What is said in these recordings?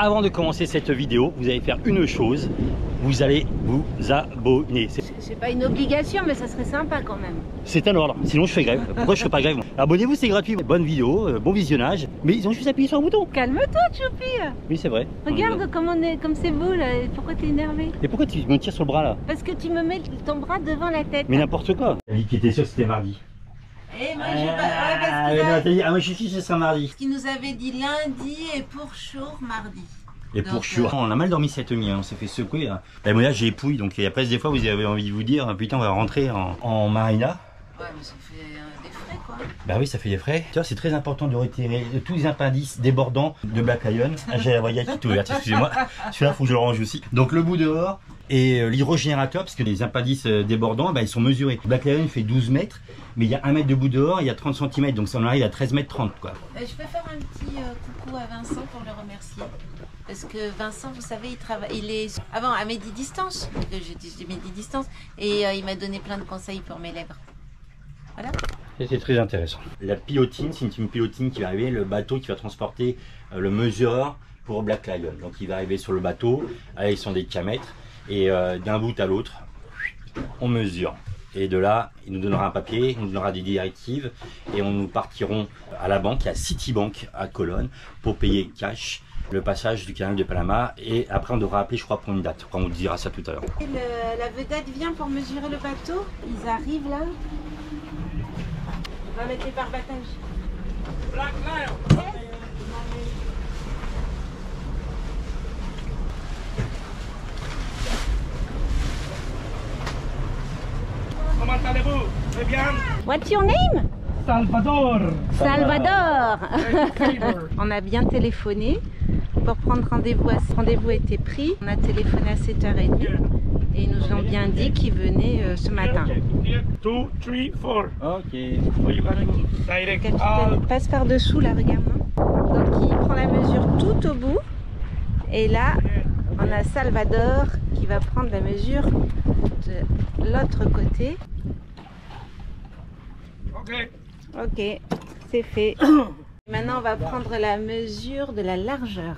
avant de commencer cette vidéo, vous allez faire une chose, vous allez vous abonner. C'est pas une obligation, mais ça serait sympa quand même. C'est un ordre, sinon je fais grève. Pourquoi je fais pas grève? Abonnez-vous, c'est gratuit. Bonne vidéo, bon visionnage. Mais ils ont juste appuyé sur le bouton. Calme-toi, Choupi. Oui, c'est vrai. Regarde comme c'est beau là. Pourquoi t'es énervé? Et pourquoi tu me tires sur le bras là? Parce que tu me mets ton bras devant la tête. Mais n'importe quoi. Elle dit qu'il était sûr que c'était mardi. Eh, moi j'ai pas. Moi je suis sûr que ce sera mardi. Ce qu'il nous avait dit lundi et pour jour mardi. Et donc, pour chaud, on a mal dormi cette nuit, hein. On s'est fait secouer. Hein. Et moi là j'ai épouille, donc après des fois vous avez envie de vous dire putain on va rentrer en marina. Ouais mais ça fait des frais quoi. Bah oui ça fait des frais. Tu vois c'est très important de retirer tous les appendices débordants de Black Lion. Ah, j'ai la voyage qui est ouverte, excusez-moi. Celui-là faut que je le range aussi. Donc le bout dehors et l'hydrogénérateur, parce que les appendices débordants bah, ils sont mesurés. Black Lion fait 12 mètres, mais il y a 1 mètre de bout dehors, il y a 30 cm, donc ça en arrive à 13 mètres 30 quoi. Je peux faire un petit coucou à Vincent pour le remercier. Parce que Vincent, vous savez, il est avant à Midi-Distance, je dis Midi-Distance, et il m'a donné plein de conseils pour mes lèvres. Voilà. C'est très intéressant. La pilotine, c'est une pilotine qui va arriver, le bateau qui va transporter le mesureur pour Black Lion. Donc il va arriver sur le bateau avec son décamètre et d'un bout à l'autre, on mesure. Et de là, il nous donnera un papier, il nous donnera des directives et nous partirons à la banque, à Citibank à Cologne, pour payer cash le passage du canal de Panama. Et après, on devra appeler, je crois, pour une date. On vous dira ça tout à l'heure. La vedette vient pour mesurer le bateau. Ils arrivent là. On va mettre les barbattages. Black Lion. Comment allez-vous? Très bien. What's your name? Salvador. Salvador. On a bien téléphoné pour prendre rendez-vous. Rendez-vous a été pris. On a téléphoné à 7h30 et ils nous ont bien dit qu'ils venaient ce matin. 2, 3, 4. Ok. Le capitaine passe par-dessous là, regarde. Donc il prend la mesure tout au bout. Et là, on a Salvador qui va prendre la mesure de l'autre côté. Ok, c'est fait. Maintenant, on va prendre la mesure de la largeur.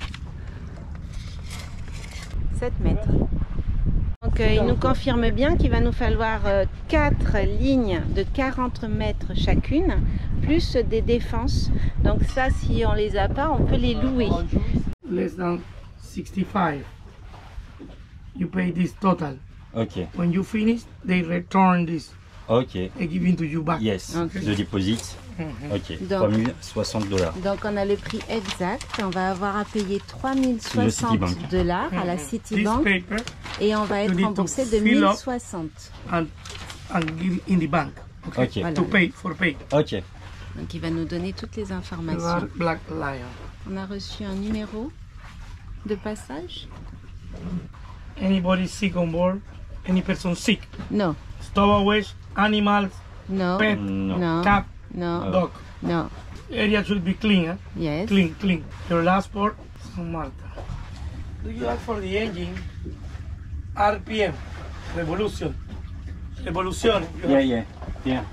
7 mètres. Donc, il nous confirme bien qu'il va nous falloir 4 lignes de 40 mètres chacune, plus des défenses. Donc ça, si on les a pas, on peut les louer. Less than 65. You pay this total. Ok. When you finish, they return this. Ok. They give it to you back. Yes. Okay. The deposit. Ok. Donc, 3060 $. Donc on a le prix exact. On va avoir à payer 3060 $ à la Citibank et on va être remboursé de 1060. And give in the bank. Okay. Ok. Voilà. To pay for pay. Ok. Donc il va nous donner toutes les You informations. are Black Lion. On a reçu un numéro de passage. Anybody sick on board? Any person sick? No. Stowaways, animals, No. pet, No. cat, No. dog. No. Area should be clean, huh? Yes. Clean, clean. Your last port, San Marta. Do you have for the engine RPM, revolution? Revolution. Yeah. Yeah.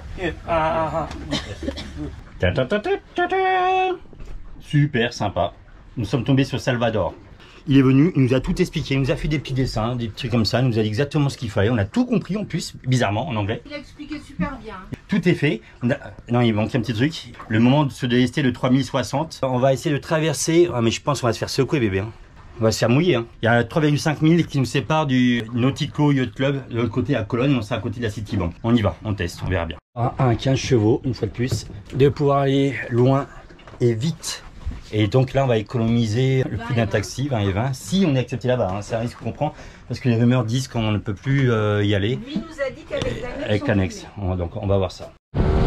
Super sympa. Nous sommes tombés sur Salvador. Il est venu, il nous a tout expliqué, il nous a fait des petits dessins, des trucs comme ça, il nous a dit exactement ce qu'il fallait. On a tout compris en plus, bizarrement, en anglais. Il a expliqué super bien. Tout est fait. Non, il manque un petit truc. Le moment de se délester de 3060. On va essayer de traverser. Ah, mais je pense qu'on va se faire secouer, bébé. Hein. On va se faire mouiller. Hein. Il y a 3,5 milles qui nous séparent du Nautico Yacht Club de l'autre côté à Cologne. On sera à côté de la Citibank. On y va, on teste, on verra bien. Un 15 chevaux, une fois de plus, de pouvoir aller loin et vite. Et donc là, on va économiser le prix d'un taxi, 20 et 20, si on est accepté là-bas. Hein. C'est un risque qu'on prend parce que les rumeurs disent qu'on ne peut plus y aller. Lui nous a dit qu'avec l'annexe. Avec l'annexe. Donc on va voir ça.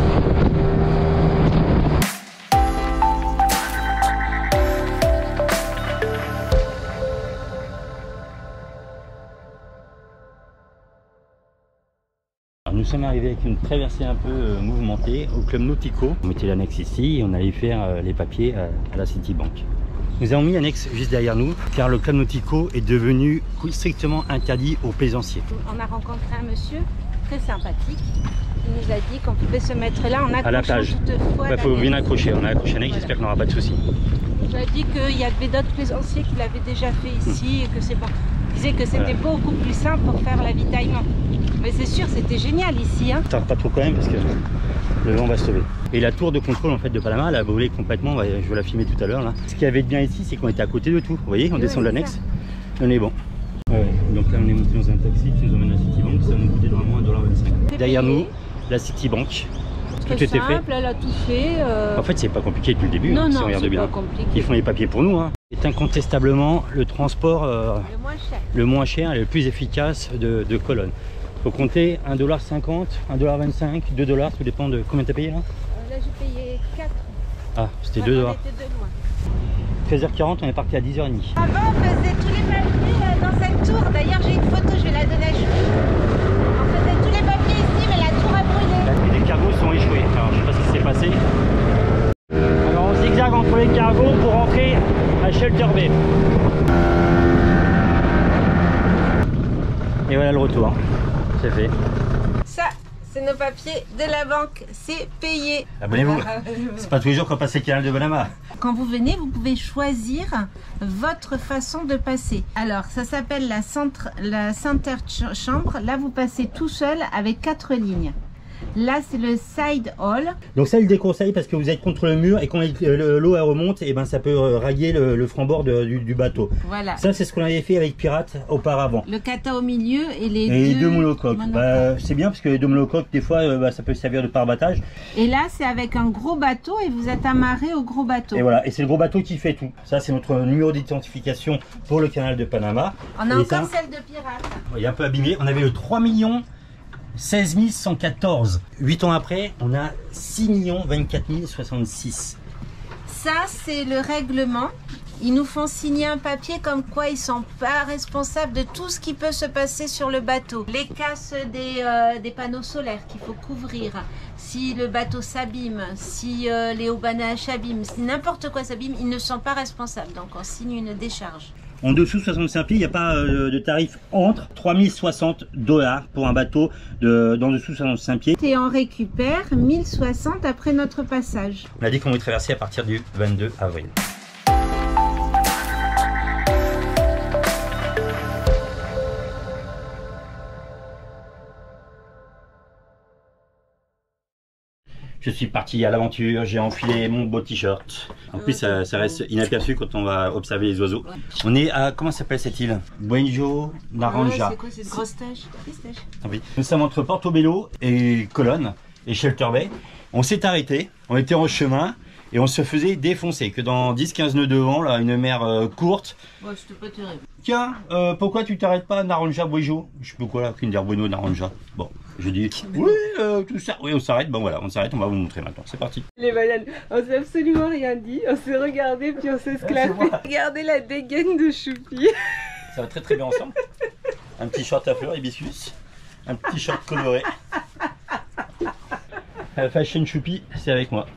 Nous sommes arrivés avec une traversée un peu mouvementée au club Nautico. On mettait l'annexe ici et on allait faire les papiers à la Citibank. Nous avons mis l'annexe juste derrière nous car le club Nautico est devenu strictement interdit aux plaisanciers. On a rencontré un monsieur très sympathique qui nous a dit qu'on pouvait se mettre là en à la plage. toutefois. Il faut bien accrocher. On a accroché un nez, j'espère qu'on n'aura pas de soucis. Il nous a dit qu'il y avait d'autres plaisanciers qui l'avaient déjà fait ici et que c'est bon. Il disait que c'était beaucoup plus simple pour faire l'avitaillement. Mais c'est sûr, c'était génial ici. Hein. Tarde pas trop quand même parce que le vent va se lever. Et la tour de contrôle en fait de Panama, elle a volé complètement. Je vais la filmer tout à l'heure là. Ce qu'il y avait de bien ici, c'est qu'on était à côté de tout. Vous voyez, on descend de l'annexe, on est bon. Ouais, donc là on est monté dans un taxi qui nous emmène à Citibank, ça nous coûtait normalement 1,25 $. Derrière nous, la Citibank. Tout était fait. Elle a tout fait. En fait, c'est pas compliqué depuis le début, non, hein, si non, on regarde bien. Compliqué. Ils font les papiers pour nous. Hein. C'est incontestablement le transport le moins cher et le plus efficace de Cologne. Faut compter 1,50 $, 1,25 $, 2 $, tout dépend de combien tu as payé là. Là j'ai payé 4. Ah, c'était 2 $. On était de loin. 13h40, on est parti à 10h30. Avant on faisait tous les papiers dans cette tour. D'ailleurs j'ai une photo, je vais la donner à Choupi. On faisait tous les papiers ici, mais la tour a brûlé. Et les cargos sont échoués. Alors je sais pas ce qui s'est passé. Alors on zigzague entre les cargos pour rentrer à Shelter Bay. Et voilà le retour. C'est fait. Ça, c'est nos papiers de la banque. C'est payé. Abonnez-vous. C'est pas tous les jours qu'on passe le canal de Panama. Quand vous venez, vous pouvez choisir votre façon de passer. Alors, ça s'appelle la center chambre. Là, vous passez tout seul avec 4 lignes. Là, c'est le side hall. Donc ça, il déconseille parce que vous êtes contre le mur et quand l'eau remonte, et ben ça peut railler le franc-bord du bateau. Voilà. Ça, c'est ce qu'on avait fait avec Pirate auparavant. Le kata au milieu et les deux monocoques. C'est bien parce que les deux monocoques, des fois, ça peut servir de pare-battage. Et là, c'est avec un gros bateau et vous êtes amarré au gros bateau. Et voilà, et c'est le gros bateau qui fait tout. Ça, c'est notre numéro d'identification pour le canal de Panama. On a encore celle de Pirate. Il est un peu abîmé. On avait le 3 16 114. 8 ans après, on a 6 24 066. Ça, c'est le règlement. Ils nous font signer un papier comme quoi ils sont pas responsables de tout ce qui peut se passer sur le bateau. Les casses des panneaux solaires qu'il faut couvrir. Si le bateau s'abîme, si les haubanages s'abîment, si n'importe quoi s'abîme, ils ne sont pas responsables. Donc on signe une décharge. En dessous de 65 pieds, il n'y a pas de tarif entre 3060 $ pour un bateau d'en dessous de 65 pieds. Et on récupère 1060 après notre passage. On a dit qu'on va traverser à partir du 22 avril. Je suis parti à l'aventure, j'ai enfilé mon beau t-shirt. En plus, ça reste inaperçu quand on va observer les oiseaux. On est à, comment s'appelle cette île? Buenjo Naranja. C'est quoi cette grosse tâche? Ah oui. Nous sommes entre Portobello et Cologne et Shelter Bay. On s'est arrêté, on était en chemin et on se faisait défoncer. Que dans 10-15 nœuds de vent, là, une mer courte. Ouais, c'était pas terrible. Tiens, pourquoi tu t'arrêtes pas à Naranja Buenjo? Je sais pas quoi là, Kinder Bueno Naranja. Bon. Je dis oui, tout ça, oui, on s'arrête, bon voilà, on s'arrête, on va vous montrer maintenant, c'est parti. Les bananes, on s'est absolument rien dit, on s'est regardé puis on s'est esclaffé. Regardez la dégaine de Choupi. Ça va très très bien ensemble. Un petit short à fleurs hibiscus, un petit short coloré. Fashion Choupi, c'est avec moi.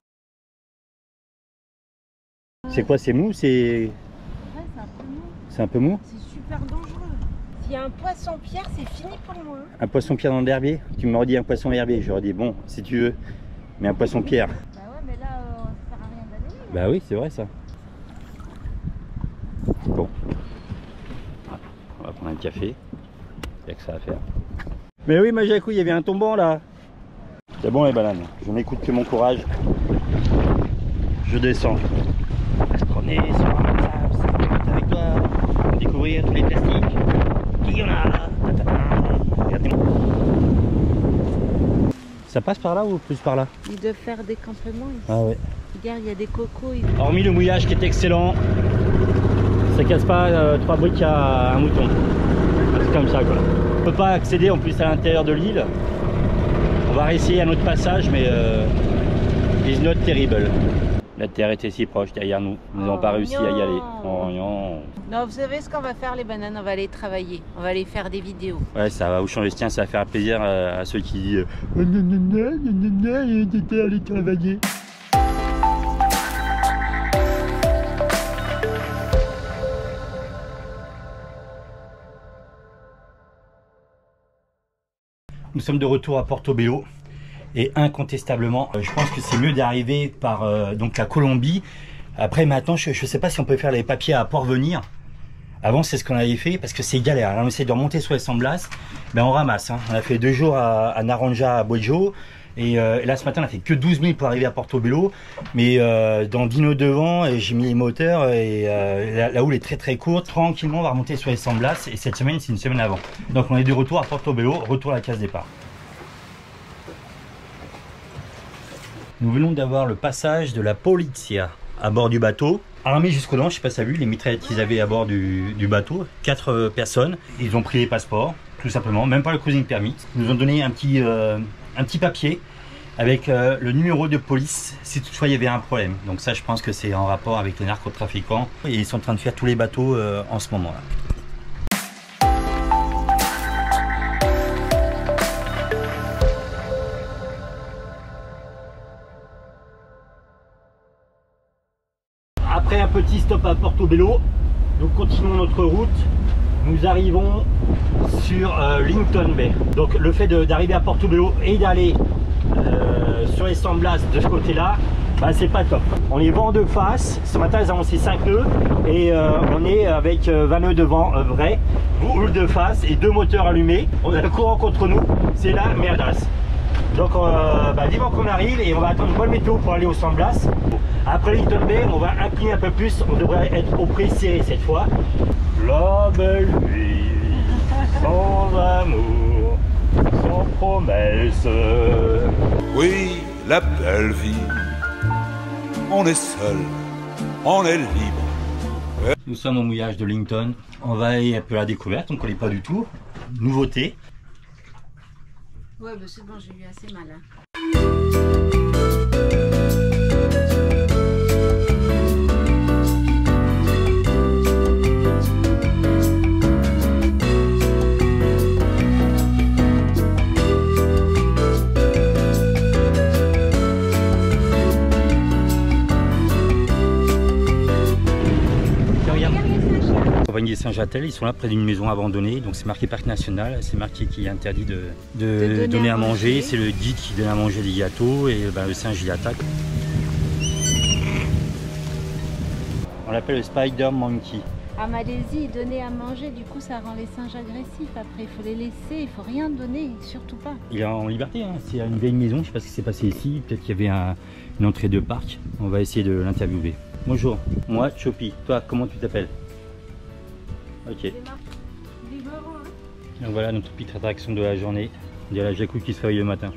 C'est quoi, c'est mou, c'est... Ouais, c'est un peu mou. C'est un peu mou? C'est super dangereux. S'il y a un poisson-pierre, c'est fini pour moi. Un poisson-pierre dans l'herbier? Tu m'aurais dit un poisson-herbier, j'aurais dit bon, si tu veux. Mais un poisson-pierre. Bah ouais, mais là, ça sert à rien d'aller. Bah oui, c'est vrai ça. Bon. On va prendre un café. Il n'y a que ça à faire. Mais oui, Majakou, il y avait un tombant là. C'est bon les bananes, je n'écoute que mon courage. Je descends. Parce qu'on est sur un sable, avec toi. Découvrir tous les plastiques. Qui y en a? Regardez-moi. Ça passe par là ou plus par là? Ils doivent faire des campements ici. Ah ouais. Regarde, il y a des cocos. Hormis le mouillage qui est excellent, ça casse pas 3 briques à un mouton. C'est comme ça quoi. On peut pas accéder en plus à l'intérieur de l'île. On va réessayer un autre passage mais it's not terrible. La terre était si proche derrière nous. Nous n'avons pas réussi à y aller. Oh, non. Non, vous savez ce qu'on va faire les bananes? On va aller travailler. On va aller faire des vidéos. Ouais, ça va vous changer. Tiens, ça va faire plaisir à ceux qui disent t'étais allé travailler. Nous sommes de retour à Portobello Et incontestablement, je pense que c'est mieux d'arriver par donc la Colombie. Après maintenant, je sais pas si on peut faire les papiers à Port-Venir. Avant, c'est ce qu'on avait fait parce que c'est galère. Là, on essaie de remonter sur les San Blas, ben on ramasse. Hein. On a fait 2 jours à Naranja, à Bojo. Et là, ce matin, on a fait que 12 000 pour arriver à Portobello. Mais dans Dino devant, j'ai mis les moteurs et la houle est très très courte. Tranquillement, on va remonter sur les San Blas. Et cette semaine, c'est une semaine avant. Donc, on est de retour à Portobello, retour à la case départ. Nous venons d'avoir le passage de la Polizia à bord du bateau. Armés jusqu'aux dents, je sais pas si tu as vu les mitraillettes qu'ils avaient à bord du bateau. 4 personnes. Ils ont pris les passeports, tout simplement. Même pas le cruising permit. Ils nous ont donné un petit papier avec le numéro de police si toutefois il y avait un problème. Donc ça, je pense que c'est en rapport avec les narcotrafiquants. Et ils sont en train de faire tous les bateaux en ce moment-là. Après un petit stop à Portobello, nous continuons notre route. Nous arrivons sur Lincoln Bay. Donc le fait d'arriver à Portobello et d'aller sur les San Blas de ce côté-là, bah, c'est pas top. On est vent de face. Ce matin, ils ont annoncé 5 nœuds et on est avec 20 nœuds de vent vrai, houle de face et 2 moteurs allumés. On a le courant contre nous, c'est la merdasse. Donc vivement qu'on arrive et on va attendre une bonne météo pour aller au San Blas. Après Lincoln Bay, on va incliner un peu plus, on devrait être au pré serré cette fois. La belle vie, sans amour, sans promesse. Oui, la belle vie, on est seul, on est libre. Nous sommes au mouillage de Lincoln. On va aller un peu à la découverte, on ne connaît pas du tout. Nouveauté. Ouais, bah c'est bon, j'ai eu assez mal. Hein. Compagnie Saint-Jatel, ils sont là près d'une maison abandonnée, donc c'est marqué parc national, c'est marqué qu'il est interdit de donner à manger, c'est le guide qui donne à manger des gâteaux et le singe y attaque. On l'appelle le Spider Monkey. En Malaisie, donner à manger, du coup ça rend les singes agressifs, après il faut les laisser, il faut rien donner, surtout pas. Il est en liberté, hein. C'est une vieille maison, je sais pas ce qui s'est passé ici, peut-être qu'il y avait une entrée de parc, on va essayer de l'interviewer. Bonjour, moi Chopi, toi comment tu t'appelles? Ok. Donc voilà notre petite attraction de la journée. Il y a la Jacou qui se réveille le matin.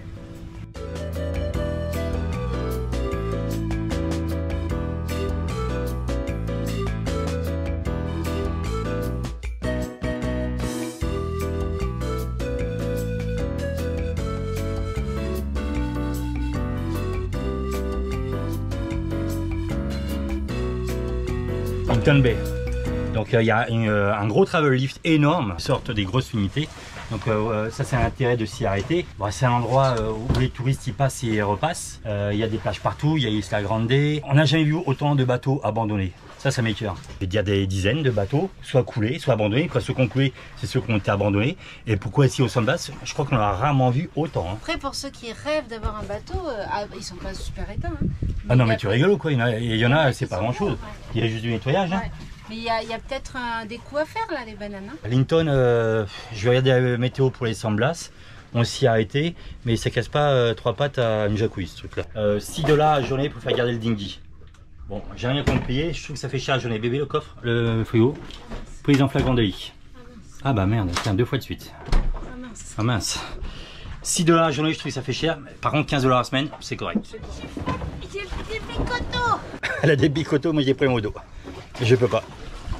Lincoln Bay. Donc il y a un gros travel lift énorme, sorte des grosses unités. Donc ça c'est l'intérêt de s'y arrêter. Bon, c'est un endroit où les touristes y passent et repassent. Il y a des plages partout, il y a Isla Grande. On n'a jamais vu autant de bateaux abandonnés. Ça m'écoeure. Je vais dire des dizaines de bateaux, soit coulés, soit abandonnés. Quoi, ceux qui ont coulé, c'est ceux qui ont été abandonnés. Et pourquoi ici au San Blas, je crois qu'on a rarement vu autant. Hein. Après, pour ceux qui rêvent d'avoir un bateau, ils sont pas super éteints. Hein. Ah non, mais tu rigoles ou quoi? Il y en a, c'est pas grand chose. Ouais. Il y a juste du nettoyage. Hein. Ouais. Mais il y a peut-être des coups à faire là, les bananes. Hein. Lincoln, je vais regarder la météo pour les San Blas. On s'y est arrêté, mais ça casse pas 3 pattes à une jacouille ce truc là. 6 $ à journée pour faire garder le dinghy. Bon, j'ai rien compris, je trouve que ça fait cher à journée. Bébé, le coffre, le frigo, prise en flagrant délit. Ah bah merde, tiens, 2 fois de suite. Ah mince. 6 $ à journée, je trouve que ça fait cher. Par contre, 15 $ à semaine, c'est correct. J'ai des bicotos. Elle a des bicotos, moi j'ai pris mon dos. Je peux pas.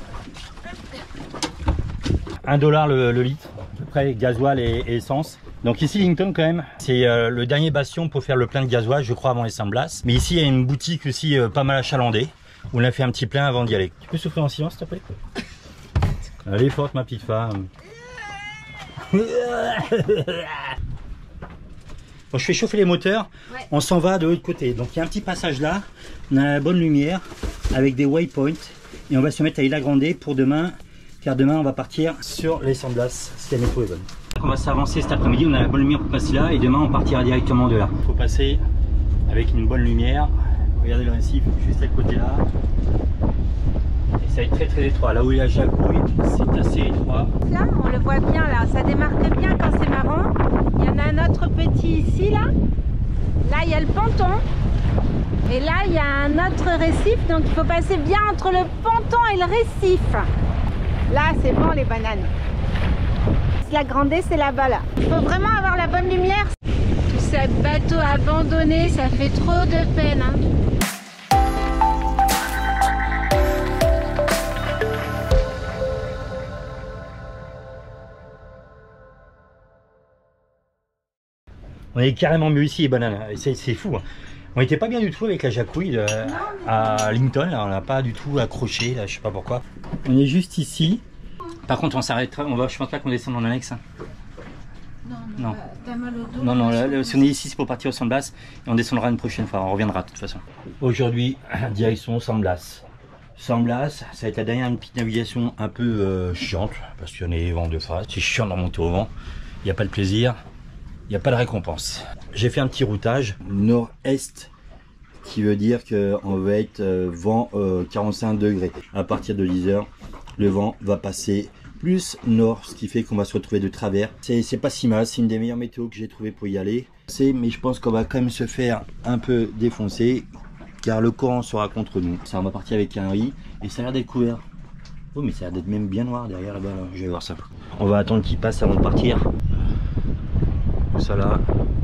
1 $ le litre, à peu près gasoil et essence. Donc ici Lincoln quand même, c'est le dernier bastion pour faire le plein de gasoil, je crois, avant les San Blas. Mais ici il y a une boutique aussi pas mal achalandée, où on a fait un petit plein avant d'y aller. Tu peux souffler en silence s'il te plaît? Elle est forte ma petite femme. Bon, je fais chauffer les moteurs, ouais. On s'en va de l'autre côté. Donc il y a un petit passage là, on a la bonne lumière avec des waypoints. Et on va se mettre à Isla Grande pour demain, car demain on va partir sur les San Blas si la météo est bonne. On va s'avancer cet après-midi, on a la bonne lumière pour passer là et demain on partira directement de là. Il faut passer avec une bonne lumière. Regardez le récif juste à côté là. Et ça va être très très étroit. Là où il y a Jacouille, c'est assez étroit. Là, on le voit bien là, ça démarque bien quand c'est marrant. Il y en a un autre petit ici là. Là il y a le ponton. Et là il y a un autre récif, donc il faut passer bien entre le ponton et le récif. Là c'est bon les bananes. La Grandée c'est là-bas là. Il faut vraiment avoir la bonne lumière. Tous ces bateaux abandonnés, ça fait trop de peine. Hein. On est carrément mieux ici les bananes, c'est fou. Hein. On n'était pas bien du tout avec la Jacouille à Lincoln, là, on n'a pas du tout accroché, là, je sais pas pourquoi. On est juste ici. Par contre on s'arrêtera, je pense pas qu'on descende en annexe. Hein. Non. T'as mal au dos. Non, là, si on est ici c'est pour partir au San Blas et on descendra une prochaine fois, on reviendra de toute façon. Aujourd'hui, direction San Blas. San Blas, ça va être la dernière petite navigation un peu chiante, parce qu'il y en a des vents de face. C'est chiant de remonter au vent, il n'y a pas de plaisir. Il n'y a pas de récompense. J'ai fait un petit routage nord-est qui veut dire qu'on va être vent 45 degrés. À partir de 10 h, le vent va passer plus nord, ce qui fait qu'on va se retrouver de travers. C'est pas si mal, c'est une des meilleures météos que j'ai trouvé pour y aller. Mais je pense qu'on va quand même se faire un peu défoncer car le courant sera contre nous. Ça, on va partir avec un riz et ça a l'air d'être couvert. Oh mais ça a l'air d'être même bien noir derrière là-bas. Là. Je vais voir ça. On va attendre qu'il passe avant de partir. Ça là.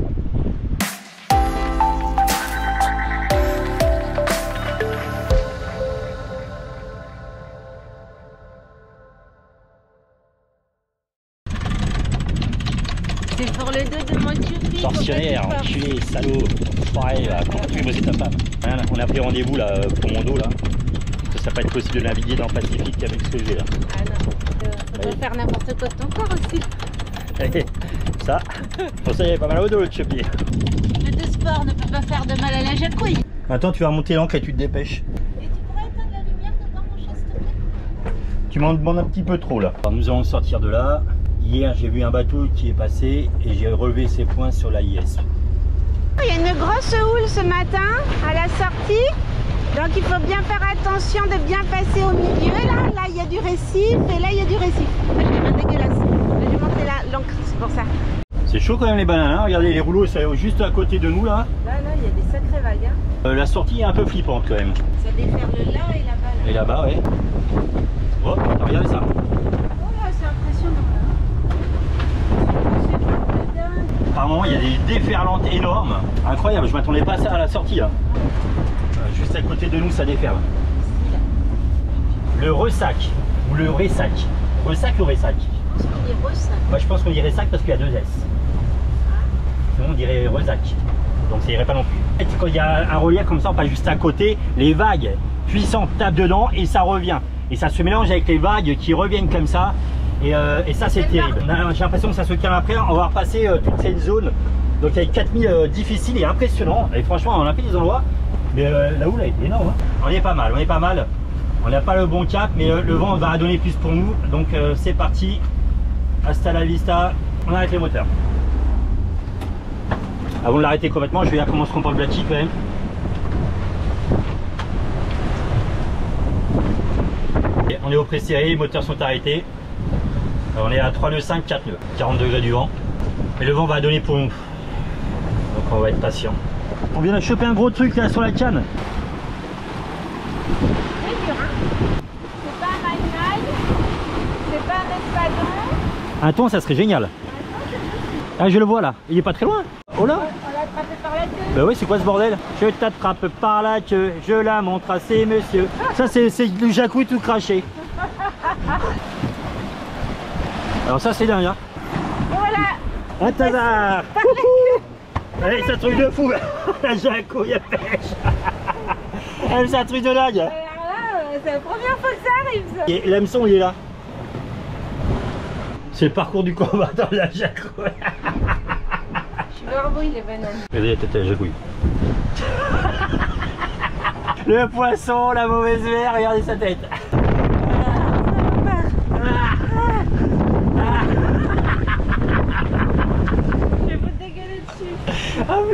C'est pour le dos de mon choupi. Sorcière, enculé, salaud, pareil, comment tu veux bosser ta femme? On a pris rendez-vous là pour mon dos là. Ça va pas être possible de naviguer dans le Pacifique avec ce que j'ai là. Ah non, faut pas faire n'importe quoi de ton corps aussi. Ça, pour ça il y avait pas mal au dos le choupi. Le de sport ne peut pas faire de mal à la Jacouille. Maintenant tu vas monter l'ancre et tu te dépêches. Et tu pourrais éteindre la lumière dedans mon chat s'il te plaît? Tu m'en demandes un petit peu trop là. Alors, nous allons sortir de là. Hier j'ai vu un bateau qui est passé et j'ai relevé ses points sur la IS. Il y a une grosse houle ce matin à la sortie. Donc il faut bien faire attention de bien passer au milieu. Là il y a du récif et là il y a du récif. J'ai les mains dégueulasses. Je vais monter l'encre, c'est pour ça. C'est chaud quand même les bananes, hein. Regardez les rouleaux, c'est juste à côté de nous là. Là il y a des sacrées vagues. Hein. La sortie est un peu flippante quand même. Ça déferle là et là-bas. Là. Et là-bas, ouais. Oh, regardez ça. Oh là, c'est impressionnant. Par moment, il y a des déferlantes énormes. Incroyable, je m'attendais pas à ça à la sortie là. Juste à côté de nous, ça déferle. Le ressac ou le ressac. Ressac ou ressac? Je pense qu'on dit ressac. Moi, je pense qu'on dirait sac parce qu'il y a 2 S. Sinon, on dirait ressac. Donc ça irait pas non plus. Quand il y a un relief comme ça, pas juste à côté, les vagues puissantes tapent dedans et ça revient. Et ça se mélange avec les vagues qui reviennent comme ça. Et ça c'est terrible. J'ai l'impression que ça se calme après. On va repasser toute cette zone. Donc avec 4000 difficiles et impressionnant. Et franchement on a fait des endroits. Mais la houle a été énorme. Hein. On est pas mal, on est pas mal. On n'a pas le bon cap, mais le vent va donner plus pour nous. Donc c'est parti. Hasta la vista. On arrête les moteurs. Avant de l'arrêter complètement, je vais voir comment se comporte Blacky quand même. Et on est au pré-serré, les moteurs sont arrêtés. Alors on est à 3 nœuds 5, 4 nœuds, 40 degrés du vent. Et le vent va donner pour nous. Donc on va être patient. On vient de choper un gros truc là sur la canne. C'est dur, hein. C'est pas un maille-maille, c'est pas un espadon. Un thon, ça serait génial. Ah, je le vois là, il est pas très loin. Oh là. On l'a attrapé par la queue. Bah oui, c'est quoi ce bordel? Je t'attrape par la queue, je la montre à ces messieurs. Ça c'est du jacouille tout craché. Alors ça c'est dingue hein. Voilà. Un tazar. Allez, c'est un truc de fou. La jacouille à pêche. C'est un truc de dingue. Alors là, c'est la première fois que ça arrive ça. Et l'hameçon il est là. C'est le parcours du combattant de la jacouille. Je suis barbouille les bananes. Regardez la tête à la jacouille. Le poisson, la mauvaise mer, regardez sa tête.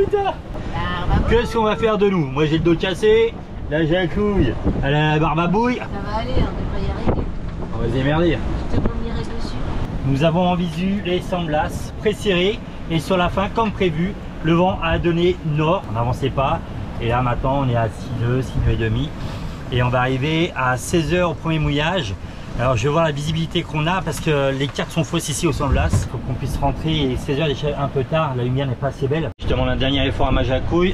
putain. Qu'est-ce qu'on va faire de nous? Moi j'ai le dos cassé, la Jacouille, elle a la barbe à bouille. Ça va aller, on devrait y arriver. On va se démerder. Je te vomirai dessus. Nous avons en visu les San Blas pré-serrés et sur la fin, comme prévu, le vent a donné nord, on n'avançait pas. Et là maintenant on est à 6 nœuds et demi. Et on va arriver à 16 h au premier mouillage. Alors je vais voir la visibilité qu'on a parce que les cartes sont fausses ici au San Blas. Il faut qu'on puisse rentrer et 16 h déjà un peu tard, la lumière n'est pas assez belle. Je demande un dernier effort à ma Jacouille.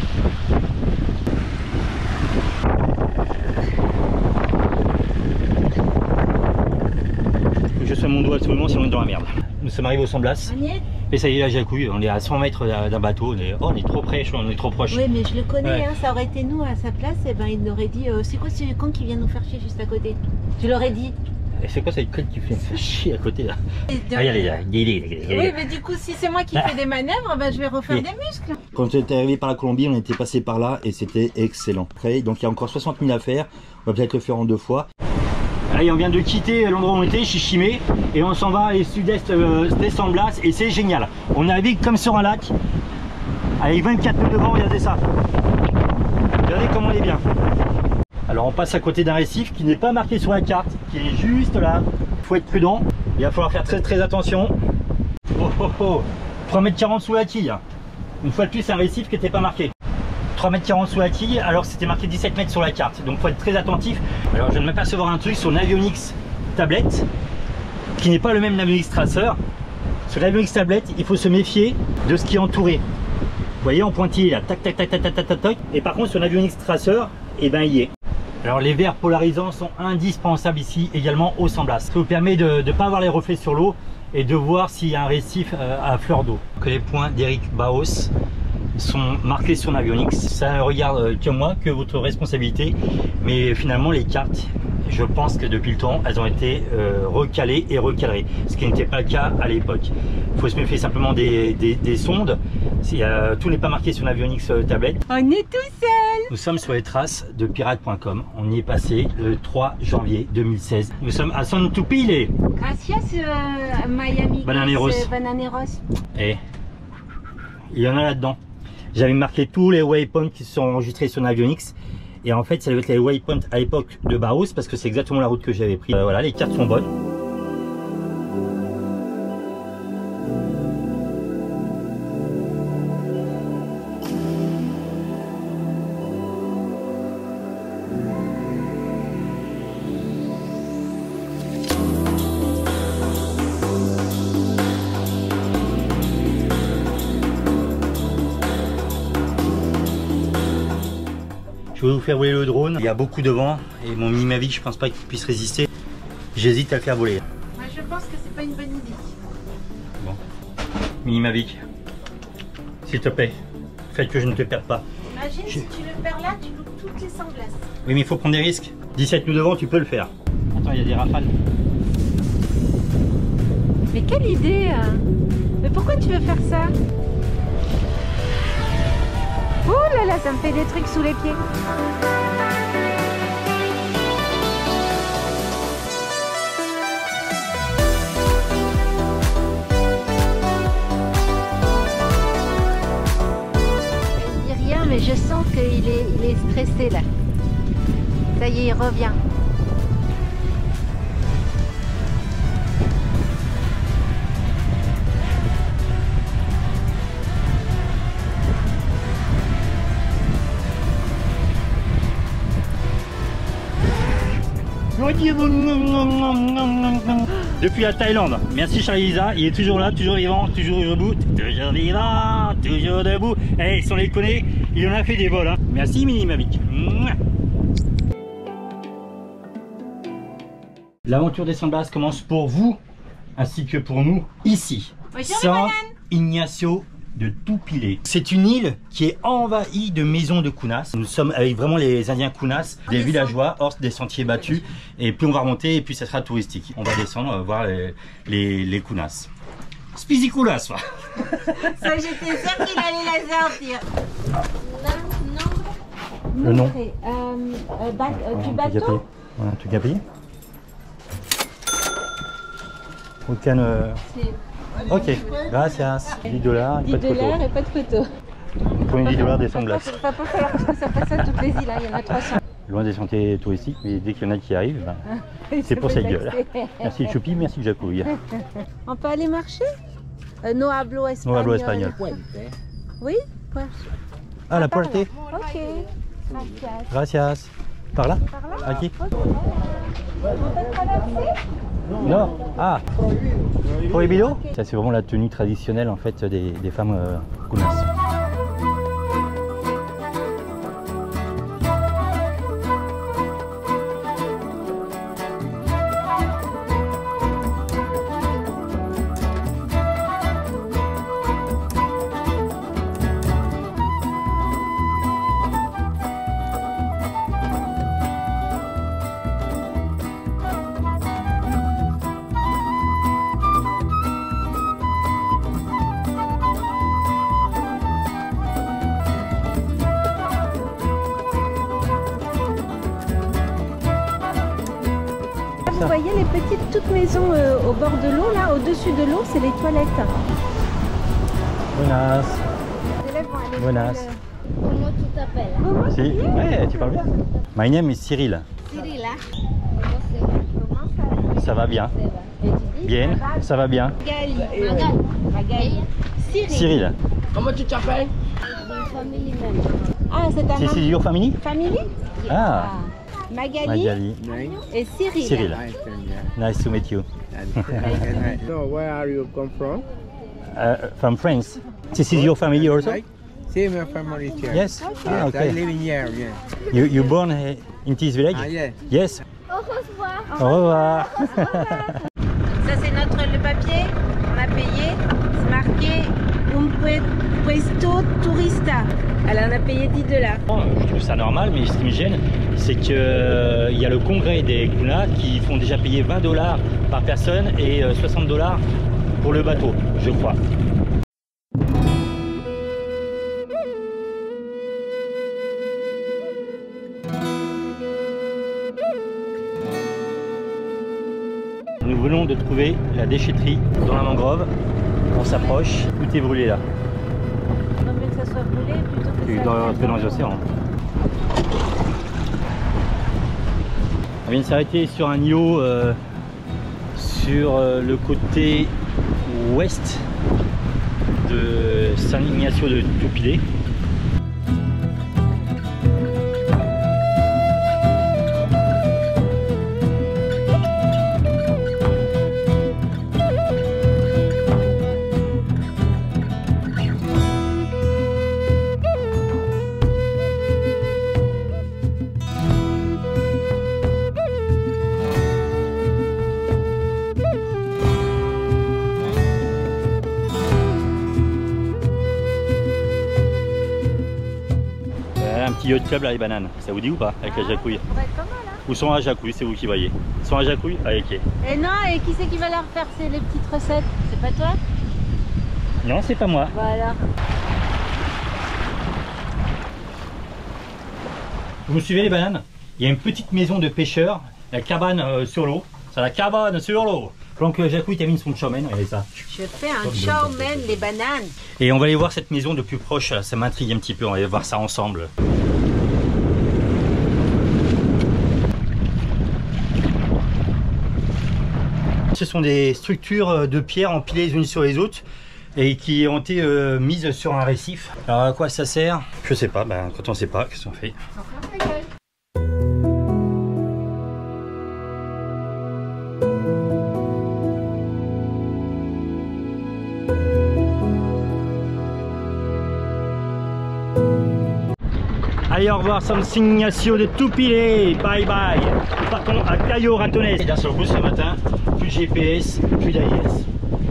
Je sois mon doigt absolument sinon on est dans la merde. Nous sommes arrivés au San Blas. Et ça y est la Jacouille, on est à 100 mètres d'un bateau, on est trop près, on est trop proche. Oui mais je le connais, ouais. Hein, ça aurait été nous à sa place, et ben il aurait dit c'est quoi ce con qui vient nous faire chier juste à côté? Tu l'aurais dit. Et c'est quoi cette conne qui fait chier à côté là? Oui mais du coup si c'est moi qui fais des manœuvres, ben, je vais refaire des muscles. Quand on était arrivé par la Colombie, on était passé par là et c'était excellent. Après, donc il y a encore 60 000 à faire, on va peut-être le faire en 2 fois. Allez, on vient de quitter l'endroit où on était, Chichimé, et on s'en va à sud-est des San Blas et c'est génial. On navigue comme sur un lac, avec 24 nœuds de vent, regardez ça. Regardez comment on est bien. Alors on passe à côté d'un récif qui n'est pas marqué sur la carte, qui est juste là. Il faut être prudent, il va falloir faire très attention. Oh oh oh, 3,40 m sous la quille. Une fois de plus, c'est un récif qui n'était pas marqué. 3,40 m sous la quille, alors c'était marqué 17 mètres sur la carte, donc il faut être très attentif. Alors je viens de m'apercevoir un truc sur Navionics tablette, qui n'est pas le même Navionics Tracer. Sur Navionics tablette, il faut se méfier de ce qui est entouré. Vous voyez en pointillé là, tac tac tac tac tac tac tac tac. Et par contre sur Navionics Tracer, et ben il y est. Alors les verres polarisants sont indispensables ici également au San Blas. Ça vous permet de ne pas avoir les reflets sur l'eau et de voir s'il y a un récif à fleur d'eau. Que les points d'Eric Baos sont marqués sur Navionics. Ça ne regarde que moi, que votre responsabilité. Mais finalement les cartes, je pense que depuis le temps, elles ont été recalées et recadrées. Ce qui n'était pas le cas à l'époque. Il faut se méfier simplement des sondes. Tout n'est pas marqué sur Navionics tablette. On est tout seul. Nous sommes sur les traces de pirate.com. On y est passé le 3 janvier 2016. Nous sommes à San Tupile. Gracias Miami. Bananeros. Bananeros. Et il y en a là-dedans. J'avais marqué tous les waypoints qui se sont enregistrés sur Navionics. Et en fait, ça devait être les waypoints à l'époque de Baos parce que c'est exactement la route que j'avais prise. Voilà, les cartes sont bonnes. Je vais vous faire voler le drone. Il y a beaucoup de vent et mon Mini-Mavic, je pense pas qu'il puisse résister. J'hésite à le faire voler. Moi, je pense que c'est pas une bonne idée. Bon, Mini-Mavic, s'il te plaît, faites que je ne te perde pas. Imagine si tu le perds là, tu loupes toutes les San Blas. Oui, mais il faut prendre des risques. 17 nœuds de vent, tu peux le faire. Attends, il y a des rafales. Mais quelle idée hein. Mais pourquoi tu veux faire ça? Ouh là là, ça me fait des trucs sous les pieds. Je dis rien, mais je sens qu'il est stressé là. Ça y est, il revient. Depuis la Thaïlande. Merci Charlie Lisa, il est toujours là, toujours vivant, toujours debout, toujours vivant, toujours debout. Eh, sans les connaître, il en a fait des vols. Hein. Merci Mini-Mavic. L'aventure des San Blas commence pour vous, ainsi que pour nous, ici. San Ignacio de Tupile. C'est une île qui est envahie de maisons de Kunas. Nous sommes avec vraiment les Indiens Kunas, des villageois, hors des sentiers battus. Et plus on va remonter, et plus ça sera touristique. On va descendre, on va voir les Kunas. Spizikulas. Ça, j'étais sûre qu'il allait la sortir. Le nom du bateau. Voilà, un truc à payer. Aucun. Ok, gracias. $10, 10 pas de photo. et pas de photo. Prenez 10 $ des sunglasses. Il va pas falloir que ça fasse à toutes les îles, hein. Il y en a 300. Loin des sentiers touristiques, mais dès qu'il y en a qui arrivent, ben, c'est pour sa gueule. Merci Choupi, merci Jacouille. On peut aller marcher? No hablo espagnol. No hablo espagnol. Oui? Ouais. Ah, la puerta. Ok. Gracias. Gracias. Par là? Par là? Aquí? On peut traverser? Non. Ah. Prohibido? Ça c'est vraiment la tenue traditionnelle en fait des femmes kunas. Vous voyez les petites toutes maisons au bord de l'eau, là, au-dessus de l'eau, c'est les toilettes. Buenas. Les élèves vont aller Buenas. Comment tu t'appelles? Si, ouais, tu parles bien. My name is Cyril. Cyril. Comment ça Ça va bien. Et tu dis Bien, ça va bien. Magali. Magal. Magali. Cyril. Cyril. Comment tu t'appelles? Une famille même. Ah, c'est un This is your family? family. Ah, Magali, Magali. et Cyril. Cyril. Nice to meet you. So where are you come from? From France. This is your family also? Same family here. Yes. Ah, I okay. live in here, yeah. You born in this village? Ah, yeah. Yes. Au revoir. Au revoir. Ça c'est le papier, on a payé, c'est marqué Un puesto turista. Alors on a payé 10 $. Je trouve ça normal, mais ce qui me gêne, c'est qu'il y a le congrès des kunas qui font déjà payer 20 $ par personne et 60 $ pour le bateau, je crois. Nous venons de trouver la déchetterie dans la mangrove. On s'approche, tout est brûlé là. Il vaut mieux que ça soit brûlé plutôt que ça. Dans les océans. On vient de s'arrêter sur un îlot sur le côté ouest de San Ignacio de Tupile. Un petit yacht club là, les bananes, ça vous dit ou pas? Avec la jacouille. Ça va être pas mal, hein. Ou sont à jacouille, c'est vous qui voyez. Sont à jacouille? Ah, ok. Et non, et qui c'est qui va leur faire les petites recettes? C'est pas toi? Non, c'est pas moi. Voilà. Vous me suivez les bananes? Il y a une petite maison de pêcheurs, la cabane sur l'eau. C'est la cabane sur l'eau. Donc Jacouille termine son chowman, regardez ça. Je fais un chowman, les bananes. Et on va aller voir cette maison de plus proche, là. Ça m'intrigue un petit peu, on va aller voir ça ensemble. Ce sont des structures de pierre empilées les unes sur les autres et qui ont été mises sur un récif. Alors à quoi ça sert? Je sais pas, ben, quand on sait pas, qu'est-ce qu'on fait? Allez, au revoir, San Ignacio de Tupile, bye bye. Nous partons à Cayo Ratones. Et d'un seul coup ce matin, plus de GPS, plus d'AIS.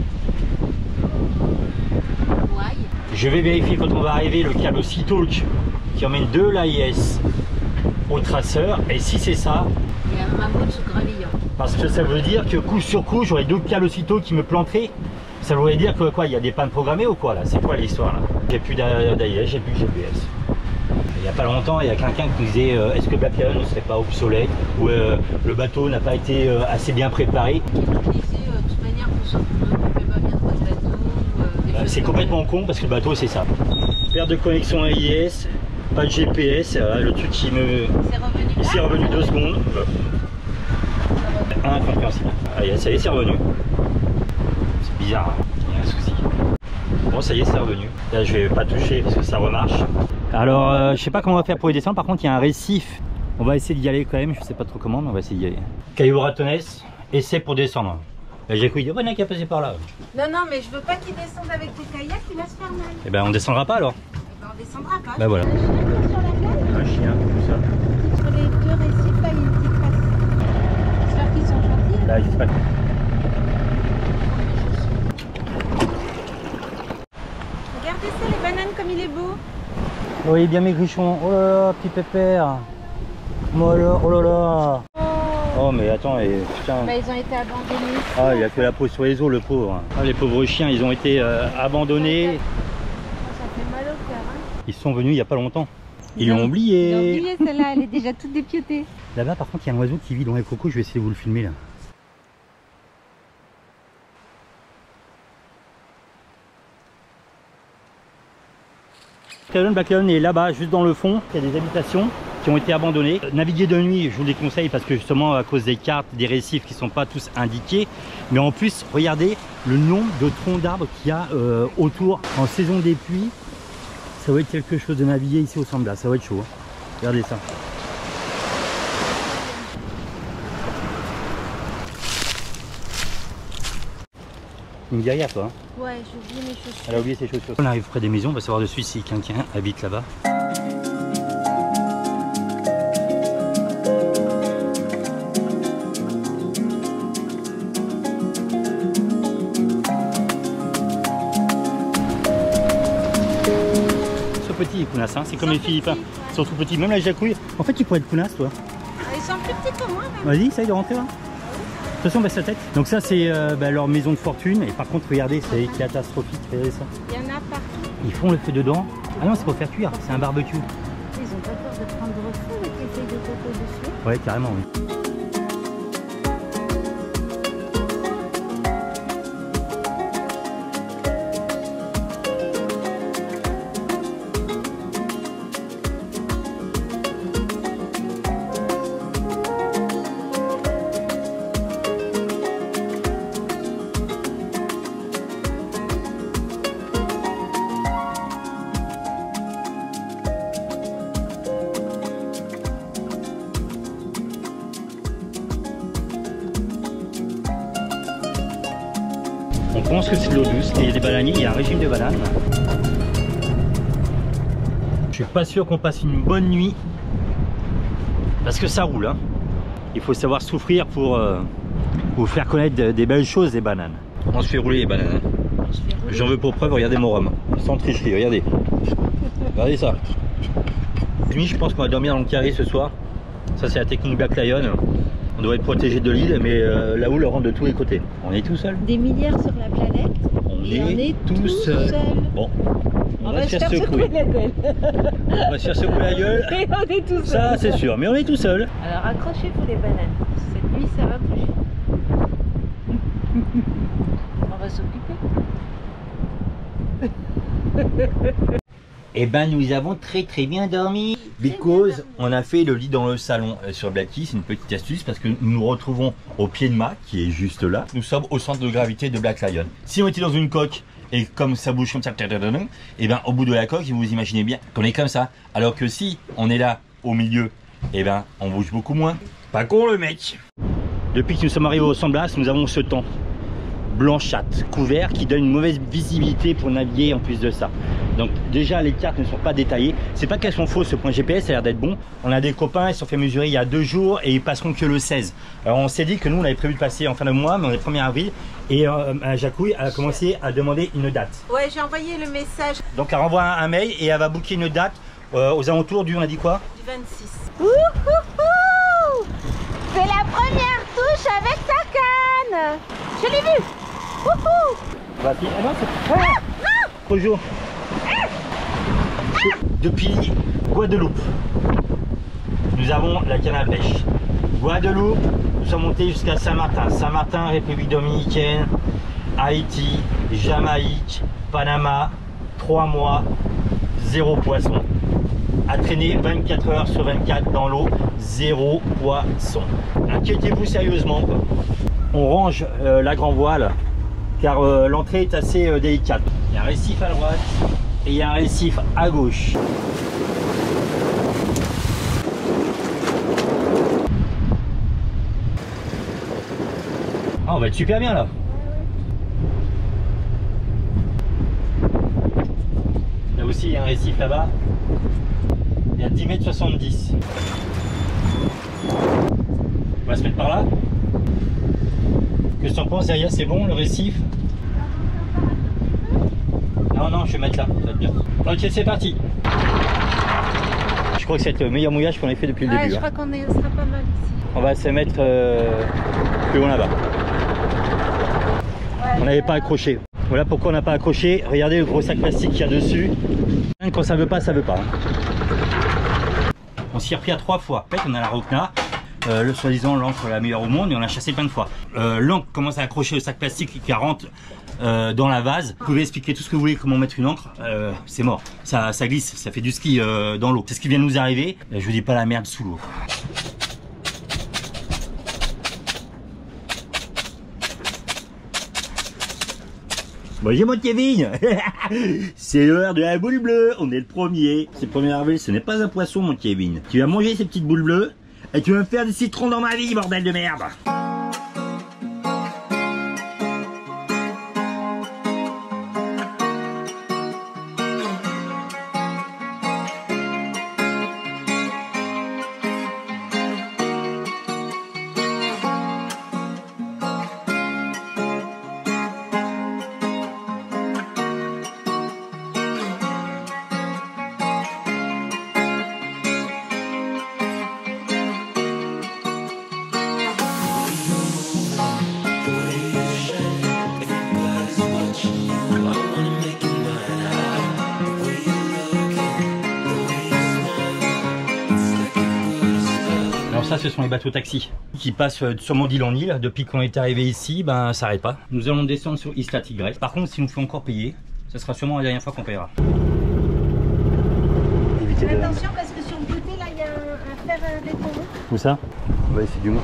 Je vais vérifier quand on va arriver le câble Seatalk qui emmène de l'AIS au traceur. Et si c'est ça, Il y a un mammouth sous gravillon. parce que ça veut dire que coup sur coup, j'aurai deux câbles Seatalk qui me planteraient. Ça voudrait dire que quoi, il y a des pannes programmées ou quoi là? C'est quoi l'histoire là? J'ai plus d'AIS, j'ai plus de GPS. Il n'y a pas longtemps, il y a quelqu'un qui disait est-ce que Black Island ne serait pas obsolète ou le bateau n'a pas été assez bien préparé. De toute manière, pour ça, on ne peut pas bien de votre bateau. C'est complètement con parce que le bateau c'est ça. Perte de connexion AIS, pas de GPS, le truc qui me... C'est revenu. C'est revenu 2 secondes. Incompréhensible. Allez, ça y est, c'est revenu. C'est bizarre, hein. Il y a un souci. Bon, ça y est, c'est revenu. Là, je vais pas toucher parce que ça remarche. Alors, je sais pas comment on va faire pour y descendre. Par contre, il y a un récif. On va essayer d'y aller quand même. Je sais pas trop comment, mais on va essayer d'y aller. Caillou Ratones, essai pour descendre. J'ai cru, il n'y a qu'à passer par là. Non, non, mais je veux pas qu'il descende avec le kayak, il va se faire mal. Eh ben, on descendra pas alors. Ben, on descendra pas. Ben voilà. Un chien qui est sur la plage. Un chien, comme ça. Sur les 2 récifs, là, il y a une petite trace. J'espère qu'ils sont gentils. Là, il se passe. Regardez ça, les bananes, comme il est beau. Oui, bien mes grichons. Oh là là, petit pépère. Oh là là. Oh mais attends, putain. Bah, ils ont été abandonnés. Ah, il a fait la peau sur les os, le pauvre. Ah, les pauvres chiens, ils ont été abandonnés. Ça fait mal au cœur, hein. Ils sont venus il y a pas longtemps. Ils l'ont oublié. Ils ont oublié celle-là, elle est déjà toute dépiotée. Là-bas, par contre, il y a un oiseau qui vit dans les cocos. Je vais essayer de vous le filmer là. Black Lion est là-bas, juste dans le fond. Il y a des habitations qui ont été abandonnées. Naviguer de nuit, je vous les conseille parce que justement à cause des cartes, des récifs qui ne sont pas tous indiqués. Mais en plus, regardez le nombre de troncs d'arbres qu'il y a autour. En saison des pluies, ça va être quelque chose de naviguer ici au Sambla. Ça va être chaud. Hein. Regardez ça. Une guerrière toi. Hein. Ouais, j'ai oublié mes chaussures. Elle a oublié ses chaussures. On arrive près des maisons, on va savoir de suite si quelqu'un habite là-bas. Ils sont petits les Kounas, hein. C'est comme les Philippins. Ils sont tout petits, même la jacouille. En fait, tu pourrais être Kounas toi. Ils sont plus petits que moi. Vas-y, essaye de rentrer là. De toute façon, baisse la tête. Donc ça, c'est leur maison de fortune. Et par contre, regardez, c'est catastrophique. Regardez ça. Il y en a partout. Ils font le feu dedans. Ah non, c'est pour faire cuire. C'est un barbecue. Ils ont pas peur de prendre feu avec les feuilles de coco dessus. Ouais, carrément, oui. On pense que c'est de l'eau douce, il y a des bananiers, il y a un régime de bananes. Je suis pas sûr qu'on passe une bonne nuit parce que ça roule. Hein. Il faut savoir souffrir pour vous faire connaître des belles choses, des bananes. On se fait rouler les bananes. Hein. J'en veux pour preuve, regardez mon rhum. Sans tricherie, regardez. Regardez ça. Nuit, je pense qu'on va dormir dans le carré ce soir. Ça, c'est la technique Black Lion. On doit être protégé de l'île, mais la houle rentre de tous les côtés. On est tout seul. Des milliards sur la planète. On est tout seul. Bon, on va se faire secouer. La gueule. On va se faire secouer la gueule. Et on est tout seul. Ça, c'est sûr, mais on est tout seul. Alors accrochez-vous les bananes. Cette nuit, ça va bouger. On va s'occuper. Eh ben, nous avons très bien dormi. Because on a fait le lit dans le salon sur Blacky. C'est une petite astuce parce que nous nous retrouvons au pied de mât qui est juste là. Nous sommes au centre de gravité de Black Lion. Si on était dans une coque et comme ça bouge comme ça, et ben au bout de la coque, vous imaginez bien qu'on est comme ça. Alors que si on est là au milieu, et ben on bouge beaucoup moins. Pas con le mec. Depuis que nous sommes arrivés au San Blas, nous avons ce temps blanchâtre, couvert, qui donne une mauvaise visibilité pour naviguer en plus de ça. Donc déjà les cartes ne sont pas détaillées. C'est pas qu'elles sont fausses, ce point GPS a l'air d'être bon. On a des copains, ils se sont fait mesurer il y a 2 jours et ils passeront que le 16. Alors on s'est dit que nous on avait prévu de passer en fin de mois, mais on est 1er avril. Et Jacouille a commencé à demander une date. Ouais, j'ai envoyé le message. Donc elle renvoie un mail et elle va booker une date aux alentours du, on a dit quoi? Du 26. Ouhouhou! C'est la première touche avec sa canne. Je l'ai vu. Wouhou! Voici. Ah non, c'est... Ah non! Bonjour. Depuis Guadeloupe, nous avons la canne à pêche. Guadeloupe, nous sommes montés jusqu'à Saint-Martin. Saint-Martin, République Dominicaine, Haïti, Jamaïque, Panama, 3 mois, zéro poisson. À traîner 24 heures sur 24 dans l'eau, zéro poisson. Inquiétez-vous sérieusement, quoi. On range la grand voile car l'entrée est assez délicate. Il y a un récif à droite et il y a un récif à gauche. Ah, on va être super bien là. Là aussi il y a un récif là-bas. Il y a 10,70 m. On va se mettre par là. Qu'est-ce que tu en penses derrière? C'est bon le récif? Non, non, je vais mettre là, ça va être bien. Ok, c'est parti. Je crois que c'est le meilleur mouillage qu'on ait fait depuis le début. Je crois qu'on sera pas mal ici. On va se mettre plus loin là-bas. Ouais, on n'avait pas accroché. Voilà pourquoi on n'a pas accroché. Regardez le gros sac plastique qu'il y a dessus. Quand ça veut pas, ça veut pas. On s'y est repris à 3 fois. En fait, on a la Rocna. Le soi-disant l'encre la meilleure au monde et on l'a chassé plein de fois. L'encre commence à accrocher le sac plastique qui rentre dans la vase. Vous pouvez expliquer tout ce que vous voulez comment mettre une encre, c'est mort. Ça glisse, ça fait du ski dans l'eau. C'est ce qui vient de nous arriver. Je vous dis pas la merde sous l'eau. Bonjour mon Kevin. C'est l'heure de la boule bleue. On est le premier. C'est le premier arrivé. Ce n'est pas un poisson mon Kevin. Tu vas manger ces petites boules bleues. Et tu vas me faire des citrons dans ma vie, bordel de merde! Ça, ce sont les bateaux taxis qui passent sûrement d'île en île. Depuis qu'on est arrivé ici, ben ça n'arrête pas. Nous allons descendre sur Isla Tigre. Par contre, si nous faut encore payer, ce sera sûrement la dernière fois qu'on paiera. Attention parce que sur le côté là, il y a un fer béton. Où ça? On va essayer du moins.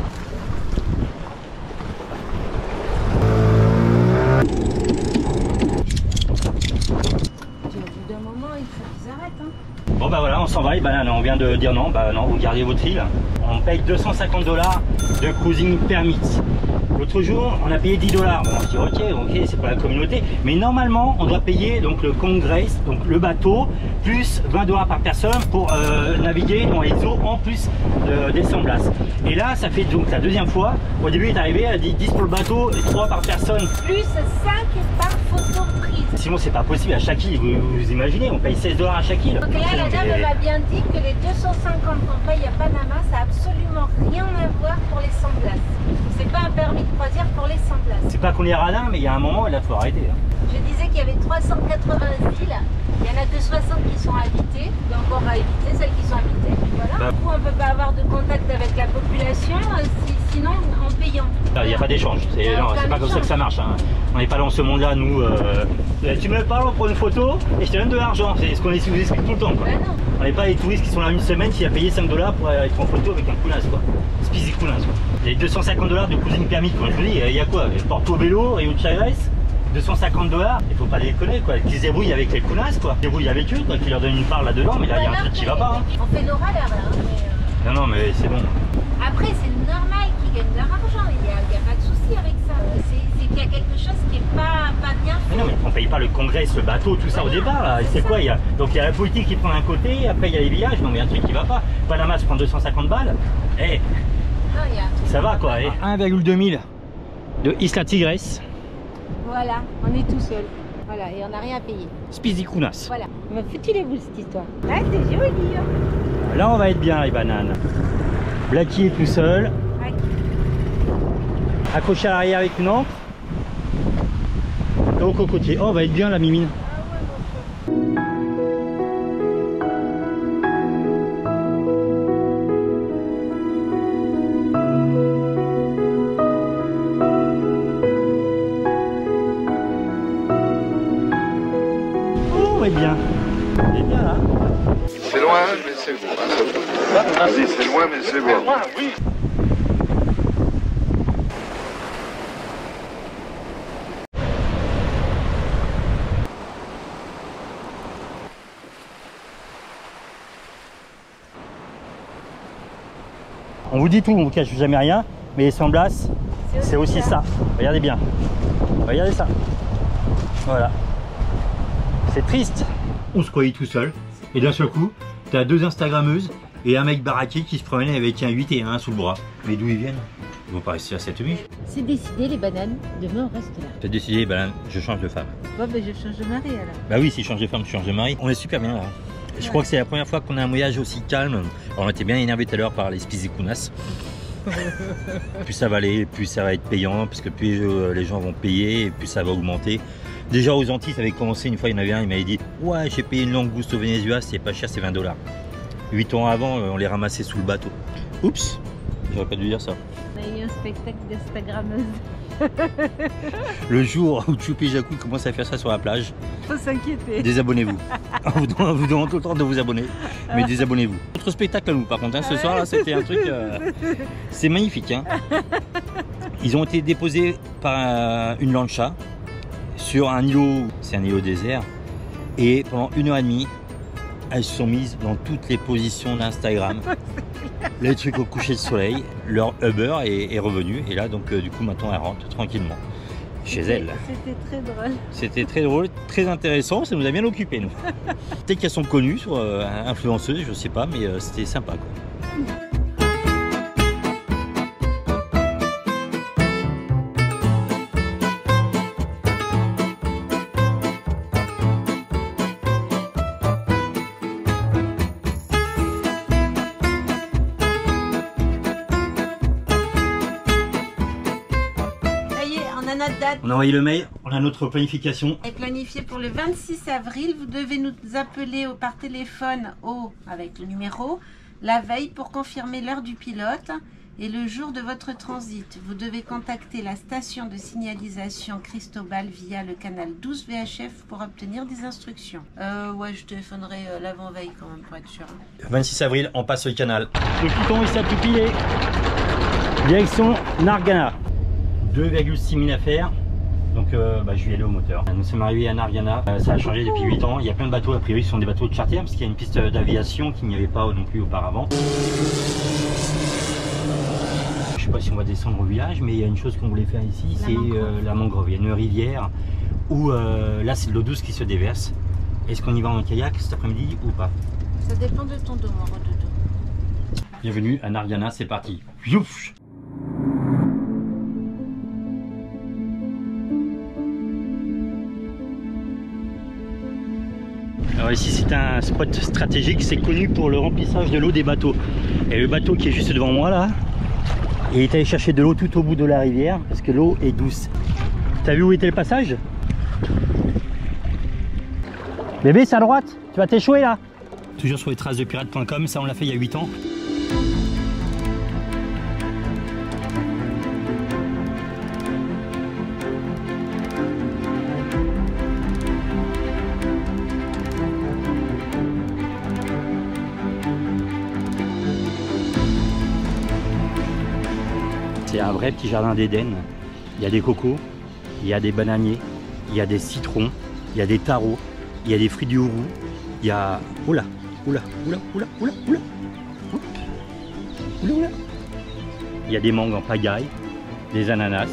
D'un moment, il faut qu'ils arrêtent. Hein. Bon bah voilà, on s'en va, et bah, on vient de dire non, bah non, vous gardez votre île. On paye 250 $ de cruising permit. L'autre jour, on a payé 10 $. Bon, on se dit ok, c'est pour la communauté. Mais normalement, on doit payer donc le Congress, donc le bateau, plus 20 $ par personne pour naviguer dans les eaux en plus des San Blas. Et là, ça fait donc la deuxième fois. Au début, il est arrivé, elle a dit 10 pour le bateau et 3 par personne. Plus 5 par photo prise. Sinon, c'est pas possible. À chaque île, vous imaginez, on paye 16 $ à chaque île. Donc là, la dame m'a bien dit que les 250 qu'on paye à Panama, ça n'a absolument rien à voir pour les San Blas. C'est pas un permis de croisière pour les San Blas. C'est pas qu'on est radin, mais il y a un moment, il faut arrêter. Hein. Je disais qu'il y avait 380 îles. Il y en a que 60 qui sont habitées, donc on va éviter celles qui sont habitées. Voilà. Du coup, on ne peut pas avoir de contact avec la population, sinon en payant. Il n'y a pas d'échange, c'est pas comme ça que ça marche. Hein. On n'est pas dans ce monde-là, nous. Tu me parles, on prend une photo et je te donne de l'argent. C'est ce qu'on vous explique tout le temps. Quoi. Ben non. On n'est pas les touristes qui sont là une semaine qui a payé 5 $ pour être en photo avec un counasse. Spicy counasse. Il y a 250 $ de cruising permis. Comme je vous dis, il y a quoi? Porto Vélo, Rio de Chagres. 250 $, il faut pas déconner quoi, qu'ils se débrouillent avec les coulasses quoi, ils se débrouillent avec eux quoi, qu'ils leur donnent une part là-dedans, mais là il y a un truc qui va pas. Hein. On fait nos râleurs là. Non mais c'est bon. Après c'est normal qu'ils gagnent de l'argent, il y a pas de souci avec ça. C'est qu'il y a quelque chose qui est pas bien fait. Mais non mais on paye pas le congrès, le bateau, tout ça au départ là, c'est quoi donc il y a la politique qui prend un côté, après il y a les villages, non mais il y a un truc qui va pas. Panama se prend 250 balles, ça va quoi. 1,2 000 de Isla Tigres. Voilà, on est tout seul. Voilà, et on n'a rien à payer. Spicy counasse. Voilà, on m'a foutu les boules cette histoire. Ah, c'est joli. Hein. Là, on va être bien, les bananes. Blacky est tout seul. Ouais. Accroché à l'arrière avec une encre. Et au cocotier. Oh, on va être bien, la mimine. Bien. Il est bien là. moins, mais c'est bon. On vous dit tout, on vous cache jamais rien, mais San Blas, c'est aussi ça. Regardez bien. Regardez ça. Voilà. C'est triste. On se croyait tout seul, et d'un seul coup, t'as 2 Instagrammeuses et un mec baraqué qui se promène avec un 8 et un 1 sous le bras. Mais d'où ils viennent? Ils vont pas rester à cette nuit. C'est décidé, les bananes. Demain, on reste là. C'est décidé, ben, je change de femme. Bon, ben, je change de mari alors. Bah oui, si je change de femme, je change de mari. On est super bien là. Je crois que c'est la première fois qu'on a un voyage aussi calme. Alors, on était bien énervé tout à l'heure par les Spizikunas. Plus ça va aller, plus ça va être payant, parce que plus les gens vont payer, et plus ça va augmenter. Déjà aux Antilles, ça avait commencé, une fois il y en avait un, il m'avait dit « Ouais, j'ai payé une langouste au Venezuela, c'est pas cher, c'est 20 $. 8 ans avant, on les ramassait sous le bateau. Oups, j'aurais pas dû dire ça. On a eu un spectacle d'Instagrammeuse. Le jour où Choupi Jacou commence à faire ça sur la plage, Faut s'inquiéter. désabonnez-vous. On vous demande tout le temps de vous abonner, mais désabonnez-vous. Autre spectacle à nous par contre, hein, ce soir là c'était un truc, c'est magnifique. Hein. Ils ont été déposés par une lancha sur un îlot, c'est un îlot désert, et pendant 1h30, elles se sont mises dans toutes les positions d'Instagram. Les trucs au coucher de soleil, leur Uber est revenu, et là donc du coup maintenant elle rentre tranquillement chez elle. C'était très drôle. C'était très drôle, très intéressant, ça nous a bien occupé nous. Peut-être qu'elles sont connues, sur influenceuses, je sais pas, mais c'était sympa quoi. Date On a envoyé le mail, on a notre planification. est planifiée pour le 26 avril. Vous devez nous appeler par téléphone avec le numéro la veille pour confirmer l'heure du pilote et le jour de votre transit. Vous devez contacter la station de signalisation Cristobal via le canal 12 VHF pour obtenir des instructions. Ouais, je téléphonerai l'avant-veille quand même pour être sûr. 26 avril, on passe le canal. Le piton il s'est pilé. Direction Nargana. 2,6 000 à faire, donc je vais aller au moteur. Nous sommes arrivés à Nargana, ça a changé depuis 8 ans. Il y a plein de bateaux, a priori, qui sont des bateaux de charter, parce qu'il y a une piste d'aviation qu'il n'y avait pas non plus auparavant. Je sais pas si on va descendre au village, mais il y a une chose qu'on voulait faire ici, c'est la mangrove. Il y a une rivière où là c'est de l'eau douce qui se déverse. Est-ce qu'on y va en kayak cet après-midi ou pas? Ça dépend de ton dos, mon redodo. Bienvenue à Nargana, c'est parti. Youf. Alors ici c'est un spot stratégique, c'est connu pour le remplissage de l'eau des bateaux. Et le bateau qui est juste devant moi là, il est allé chercher de l'eau tout au bout de la rivière parce que l'eau est douce. T'as vu où était le passage? Bébé, c'est à droite, tu vas t'échouer là. Toujours sur les traces de pirates.com, ça on l'a fait il y a 8 ans. C'est un vrai petit jardin d'Éden. Il y a des cocos, il y a des bananiers, il y a des citrons, il y a des tarots, il y a des fruits du hourou, il y a... Oula, oula, oula, oula, oula, oula, oula, oula. Il y a des mangues en pagaille, des ananas.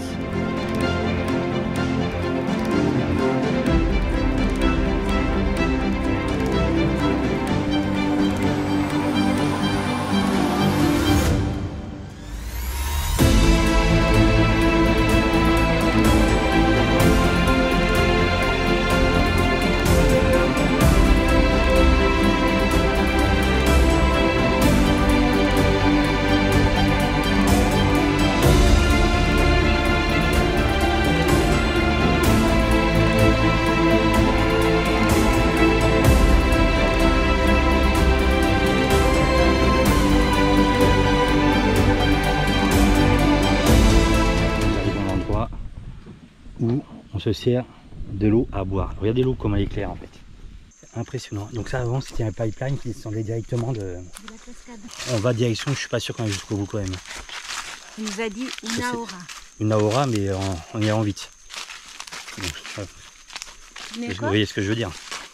Où on se sert de l'eau à boire. Regardez l'eau comme elle est claire en fait. Impressionnant. Donc ça avant c'était un pipeline qui descendait directement de la cascade. On va direction, je suis pas sûr qu'on aille jusqu'au bout quand même. Il nous a dit une aura. Une aura mais en y allant vite. Donc, vous voyez ce que je veux dire.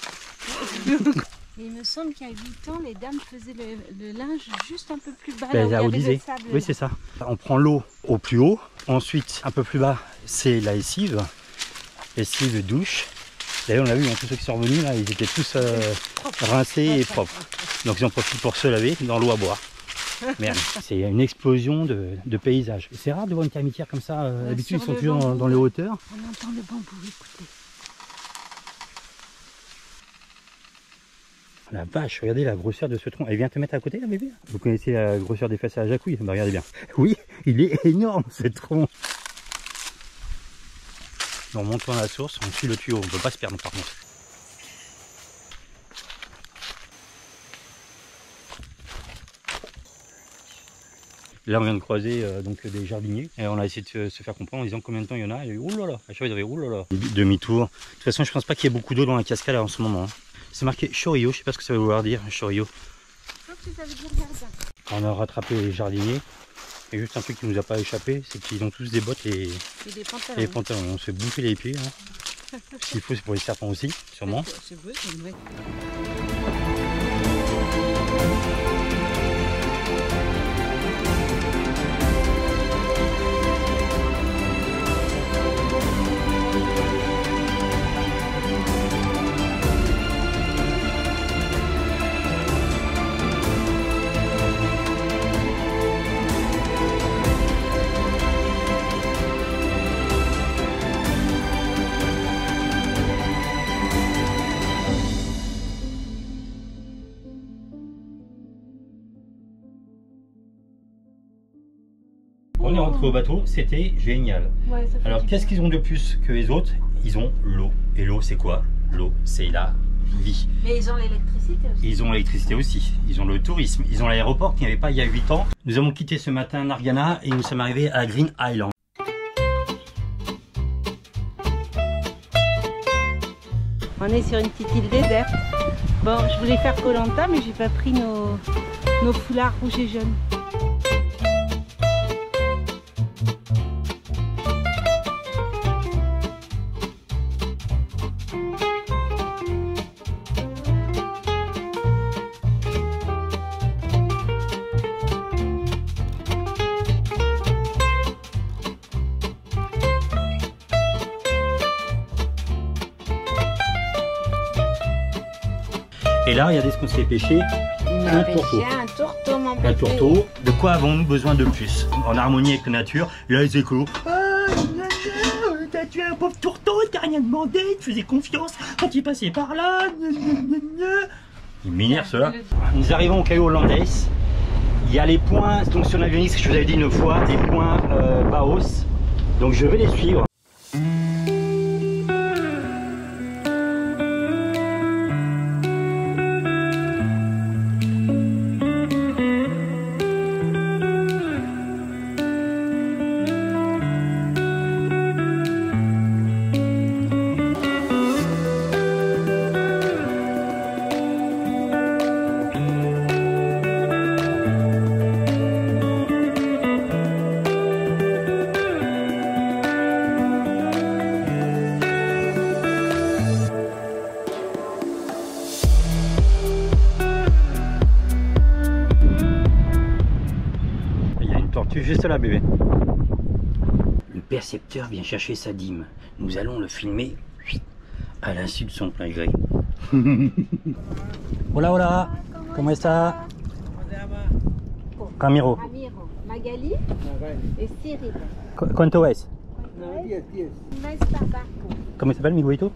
Il me semble qu'il y a 8 ans, les dames faisaient le linge juste un peu plus bas, Ben, là là, où on il y avait disait. le sable. Oui, c'est ça. On prend l'eau au plus haut. Ensuite, un peu plus bas, c'est la lessive. Lessive, douche. D'ailleurs, on l'a vu, tous ceux qui sont revenus, là, ils étaient tous rincés et propres. Donc, ils en profitent pour se laver dans l'eau à boire. Merde, c'est une explosion de paysages. C'est rare de voir une termitière comme ça. D'habitude, ils sont toujours dans les hauteurs. On entend le bambou, écoutez. La vache, regardez la grosseur de ce tronc. Elle vient te mettre à côté, là, bébé? Vous connaissez la grosseur des façades à jacouille? Bah, regardez bien. Oui, il est énorme, ce tronc. On monte dans la source, on suit le tuyau. On ne peut pas se perdre, par contre. Là, on vient de croiser donc des jardiniers. Et on a essayé de se faire comprendre en disant combien de temps il y en a. Il y a eu oulala, à chaque fois, il y avait oulala. Demi-tour. De toute façon, je pense pas qu'il y ait beaucoup d'eau dans la cascade en ce moment. C'est marqué Chorio, je sais pas ce que ça veut vouloir dire, Chorio. Je crois que ça veut dire jardin. On a rattrapé les jardiniers. Et juste un truc qui nous a pas échappé, c'est qu'ils ont tous des bottes et des pantalons. Et des pantalons. On s'est bouffé les pieds. Hein. S'il faut, c'est pour les serpents aussi, sûrement. C'est beau, c'est vrai. On est rentré au bateau, c'était génial. Ouais, ça fait Alors qu'est-ce qu'ils ont de plus que les autres? Ils ont l'eau. Et l'eau c'est quoi? L'eau c'est la vie. Mais ils ont l'électricité aussi. Ils ont l'électricité aussi, ils ont le tourisme, ils ont l'aéroport qu'il n'y avait pas il y a 8 ans. Nous avons quitté ce matin Nargana et nous sommes arrivés à Green Island. On est sur une petite île déserte. Bon, je voulais faire Koh Lanta, mais j'ai pas pris nos foulards rouges et jaunes. Et là, regardez ce qu'on s'est pêché. Un tourteau. Un tourteau, mon bébé. Un tourteau. De quoi avons-nous besoin de plus? En harmonie avec la nature. Là, les écolos. Ah, t'as tué un pauvre tourteau, t'as rien demandé, tu faisais confiance quand il passait par là. Il m'énerve cela. Nous arrivons au caillou hollandais. Il y a les points, donc sur l'avionique, je vous avais dit une fois, les points Baos. Donc je vais les suivre. Juste là, bébé. Le percepteur vient chercher sa dîme. Nous allons le filmer à l'insu de son plein gré. Hola, hola. Comment ça? Ramiro. Ramiro, Magali et Cyril. ¿Cuánto es? No, 10, 10. Un mes par barco. ¿Cómo s'appelle mi güeyito?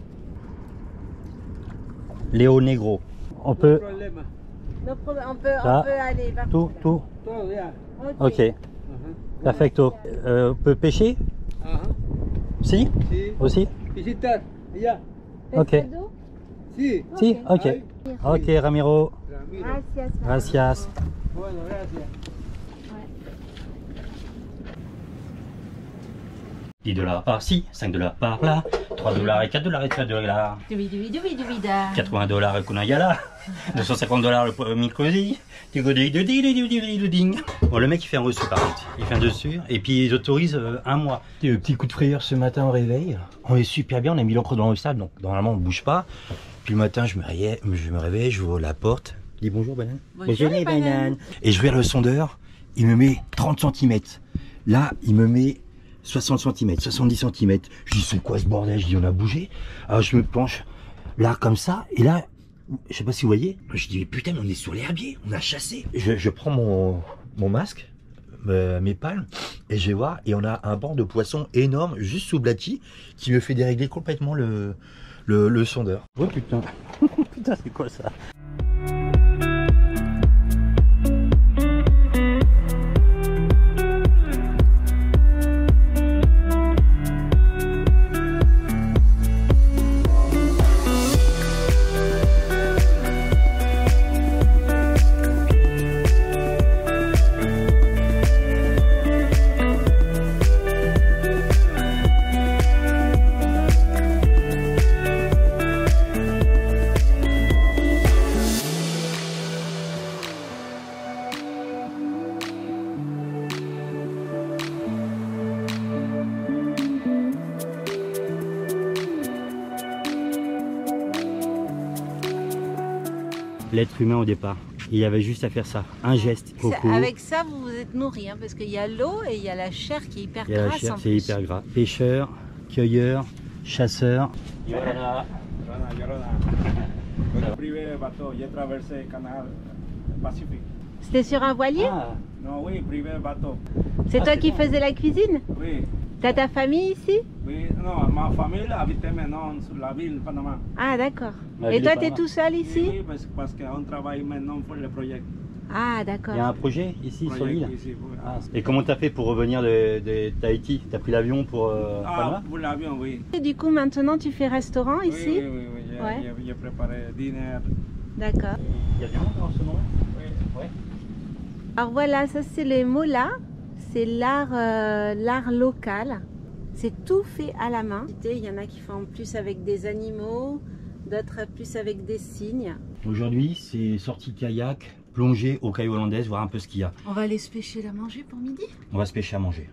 Léo Negro. On peut... Problema. On peut aller vers Tout. Todo ya. Ok. Perfecto. On peut pêcher? Ajá. Si? Sí. Aussi? Visitar. Allá. Ok. Pescado? Sí. Si? Ok. Ahí. Ok, Ramiro. Ramiro. Gracias. Gracias. Bueno, gracias. 10 $ par-ci, 5 $ par-là, $3 et $4 et $3. Doubida. $80 Kunagala. $250 le premier cosy. Bon, le mec il fait un reçu par contre. Il fait un dessus et puis ils autorisent un mois. Le petit coup de frayeur ce matin au réveil. On est super bien, on a mis l'encre dans le sable donc normalement on bouge pas. Puis le matin je me réveille, j'ouvre la porte. Je dis bonjour banane. Bonjour les bananes. Et je regarde le sondeur, il me met 30 cm. Là, il me met 60 cm, 70 cm. Je dis c'est quoi ce bordel? Je dis on a bougé. Alors je me penche là comme ça et là, je sais pas si vous voyez, je dis putain mais on est sur l'herbier, on a chassé. Je prends mon masque, mes palmes et je vais voir et on a un banc de poissons énorme juste sous Blati qui me fait dérégler complètement le sondeur. Oh putain, putain c'est quoi ça? L'être humain au départ, il y avait juste à faire ça, un geste. Coco. Avec ça, vous vous êtes nourri, hein, parce qu'il y a l'eau et il y a la chair qui est hyper Il y a la grasse. chair, En c'est plus. hyper gras. Pêcheur, cueilleur, chasseur. Yorona. Le privé bateau, j'ai traversé le canal Pacifique. C'était sur un voilier? Ah, Non, oui, privé bateau. C'est toi qui faisais la cuisine? Oui, T'as ta famille ici? oui. Non, ma famille habite maintenant sur la ville de Panama. Ah d'accord. La Et ville toi, de t'es Panama. tout seul ici? Oui, parce qu'on travaille maintenant pour le projet. Ah il y a d'accord. un projet ici sur l'île. Ici, oui. Ah, et comment t'as fait pour revenir de Tahiti? T'as pris l'avion pour Panama? Pour l'avion, oui. Et du coup, maintenant, tu fais restaurant Oui, ici? oui, oui, oui. Ouais. J'ai préparé dîner. D'accord. Il y a du monde en ce moment? Oui. Ouais. Alors voilà, ça c'est les molas. C'est l'art local. C'est tout fait à la main. Il y en a qui font plus avec des animaux, d'autres plus avec des cygnes. Aujourd'hui, c'est sortie kayak, plongée aux cailles hollandaises, voir un peu ce qu'il y a. On va aller se pêcher la manger pour midi. On va se pêcher à manger.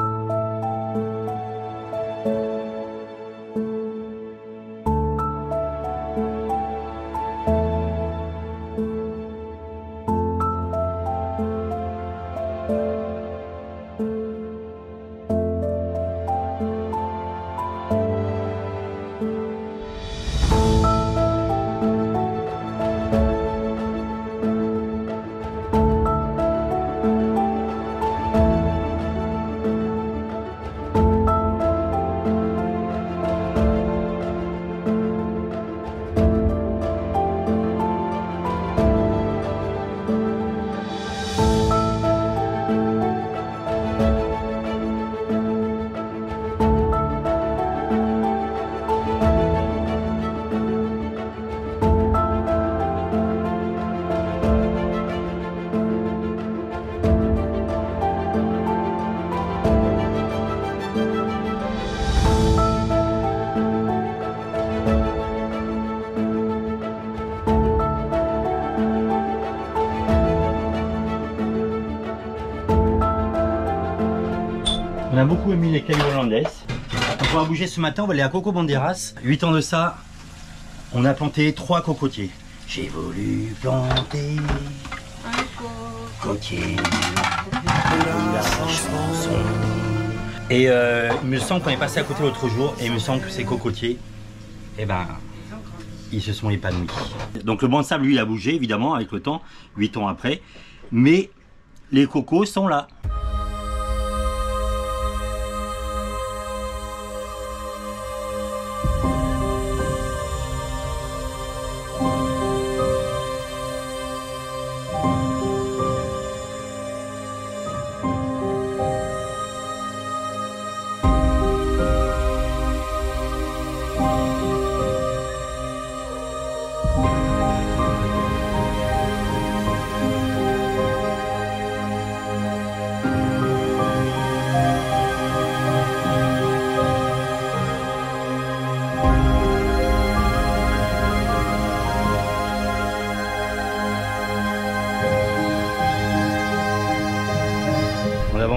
On a beaucoup aimé les cailles hollandaises. Donc on va bouger ce matin, on va aller à Coco Banderas. 8 ans de ça, on a planté 3 cocotiers. J'ai voulu planter un cocotier. La chanson. Et il me semble qu'on est passé à côté l'autre jour et il me semble que ces cocotiers, eh ben, ils se sont épanouis. Donc le banc de sable, lui, il a bougé évidemment avec le temps, 8 ans après. Mais les cocos sont là.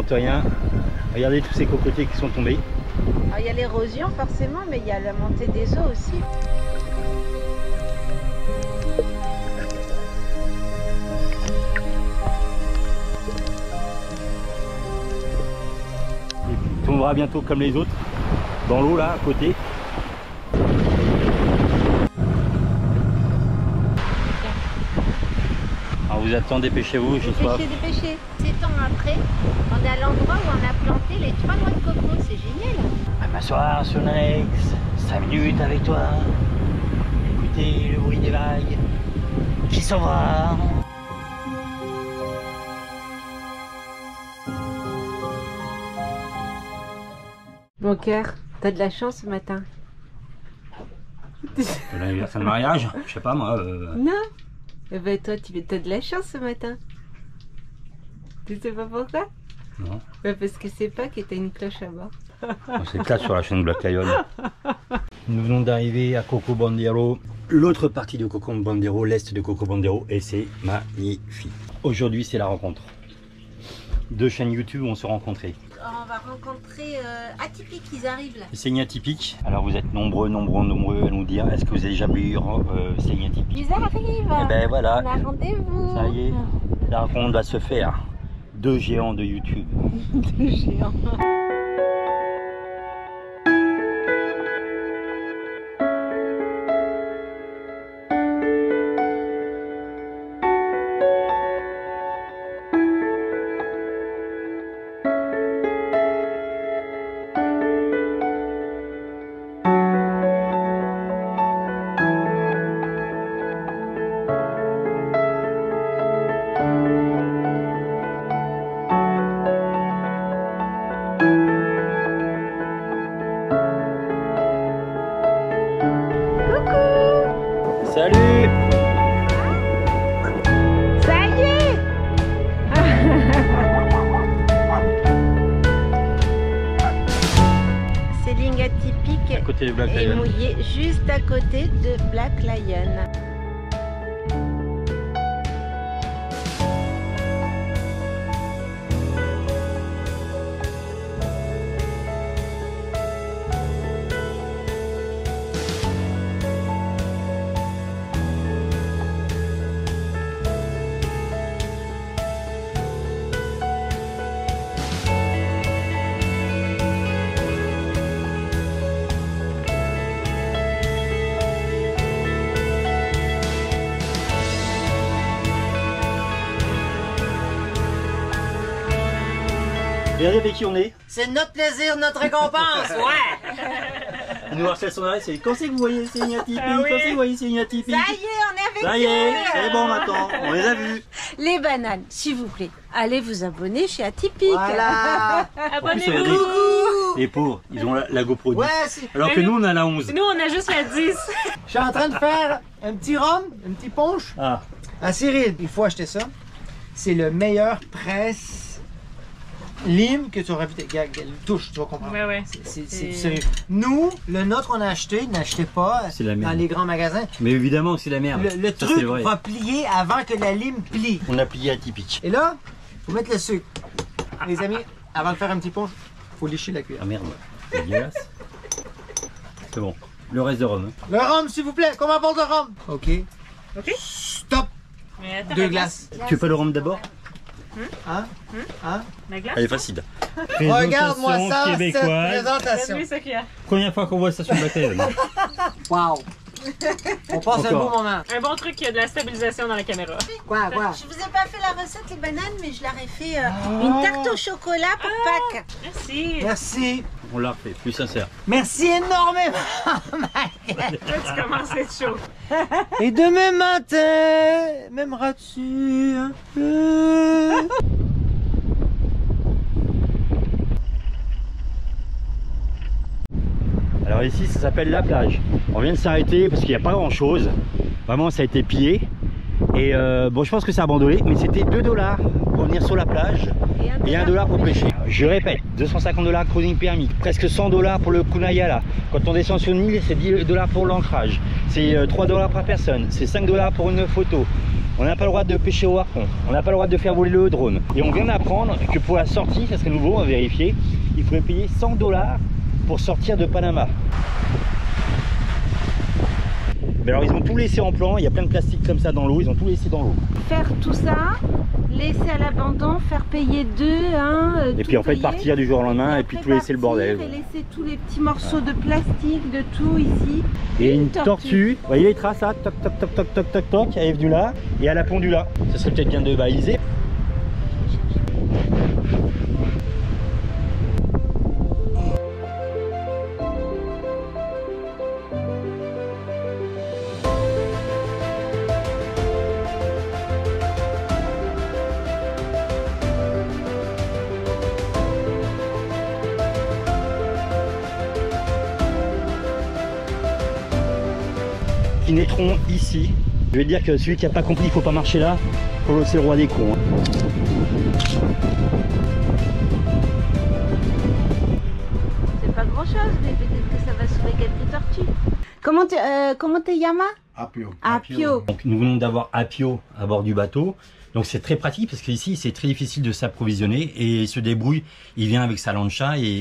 sente rien. Regardez tous ces cocotiers qui sont tombés. Alors, il y a l'érosion forcément, mais il y a la montée des eaux aussi. Il tombera bientôt comme les autres, dans l'eau là, à côté. Alors vous attendez, dépêchez-vous, je sois. Dépêchez. 7 ans après, on est à l'endroit où on a planté les 3 noix de coco, c'est génial. À m'asseoir sur Nanex, 5 minutes avec toi. Écoutez le bruit des vagues qui s'en va. Mon cœur, t'as de la chance ce matin. L'anniversaire de mariage, je sais pas moi. Non. Eh ben toi, t'as de la chance ce matin. Tu sais pas pourquoi? Non. Ben parce que c'est pas que t'as une cloche à bord. C'est classe sur la chaîne Black Lion. Nous venons d'arriver à Coco Bandero, l'autre partie de Coco Bandero, l'est de Coco Bandero, et c'est magnifique. Aujourd'hui, c'est la rencontre. 2 chaînes YouTube ont se rencontré. On va rencontrer Atypique, ils arrivent là. C'est Atypique. Alors vous êtes nombreux à nous dire, est-ce que vous avez déjà vu c'est Atypique? Ils arrivent. Et ben voilà. On a rendez-vous. Ça y est, la rencontre va se faire. 2 géants de YouTube. 2 géants. Salut! Ça y est. Céline Atypique À côté de Black est Lion. mouillée juste à côté de Black Lion. Regardez avec qui on est. C'est notre plaisir, notre récompense, ouais! Il nous harcèle son arrêt, c'est quand c'est que vous voyez c'est Atypique, quand c'est que vous voyez c'est Atypique. Ça y est, on est avec Ça y est, eux. c'est bon maintenant, on les a vus. Les bananes, s'il vous plaît, allez vous abonner chez Atypique. Voilà! Abonnez-vous. Les pauvres, ils ont la GoPro 10. Ouais, c'est... Alors que nous on a la 11. Nous, on a juste la 10. Je suis en train de faire un petit rhum, un petit punch. Ah, À Cyril, il faut acheter ça. C'est le meilleur presse lime que tu aurais vu. Regarde, touche, tu vas comprendre. Ouais, ouais. C'est sérieux. Nous, le nôtre qu'on a acheté, n'achetez pas C'est la merde. dans les grands magasins. mais évidemment que c'est la merde. Le Ça, truc c'est vrai. va plier avant que la lime plie. On a plié Atypique. Et là, faut mettre le sucre. Les amis, avant de faire un petit punch, faut lécher la cuillère. Ah merde, c'est dégueulasse. C'est bon. Le reste de rhum. Le rhum, s'il vous plaît. Comment apporte le rhum? OK. OK. Stop. Mais attends, 2 la glaces. Tu veux pas le rhum d'abord? Hein? Hein? La glace? Elle est facile. Regarde-moi ça, cette québécoise. présentation. C'est lui, ça qu'il y a. Première fois qu'on voit ça sur Black Lion. Wow. On passe un Encore. beau moment. Un bon truc, il y a de la stabilisation dans la caméra. Quoi? Je vous ai pas fait la recette les bananes, mais je leur ai fait une tarte au chocolat pour Pâques. Merci. Merci. On l'a refait, plus sincère. Merci énormément. Là, tu commences à être chaud. Et demain matin, m'aimeras-tu un peu? Alors ici ça s'appelle la plage. On vient de s'arrêter parce qu'il n'y a pas grand chose. Vraiment ça a été pillé. Et bon je pense que c'est abandonné. Mais c'était 2 $ pour venir sur la plage et 1 $ pour pêcher. Je répète, 250 $ cruising permis. Presque 100 $ pour le Kunayala. Quand on descend sur une île c'est 10 $ pour l'ancrage. C'est 3 $ par personne. C'est 5 $ pour une photo. On n'a pas le droit de pêcher au harpon, on n'a pas le droit de faire voler le drone. Et on vient d'apprendre que pour la sortie, ça serait nouveau, on va vérifier, il faudrait payer 100 $ pour sortir de Panama. Mais alors ils ont tout laissé en plan, il y a plein de plastique comme ça dans l'eau, ils ont tout laissé dans l'eau. Faire tout ça, laisser à l'abandon, faire payer 2, 1, et puis en fait partir du jour au lendemain et puis tout laisser le bordel. Et laisser tous les petits morceaux de plastique, de tout ici. Et une tortue. Vous voyez les traces là, toc toc toc toc toc toc toc, elle est venue là et elle a pondu là. Ça serait peut-être bien de baliser. Qui naîtront ici. Je vais dire que celui qui n'a pas compris, il faut pas marcher là. C'est le roi des cons. C'est pas grand chose, mais peut-être que ça va sauver quelques tortues. Comment t'es Yama? Apio. Apio. Donc nous venons d'avoir Apio à bord du bateau. Donc c'est très pratique parce qu'ici c'est très difficile de s'approvisionner et il se débrouille. Il vient avec sa lancha et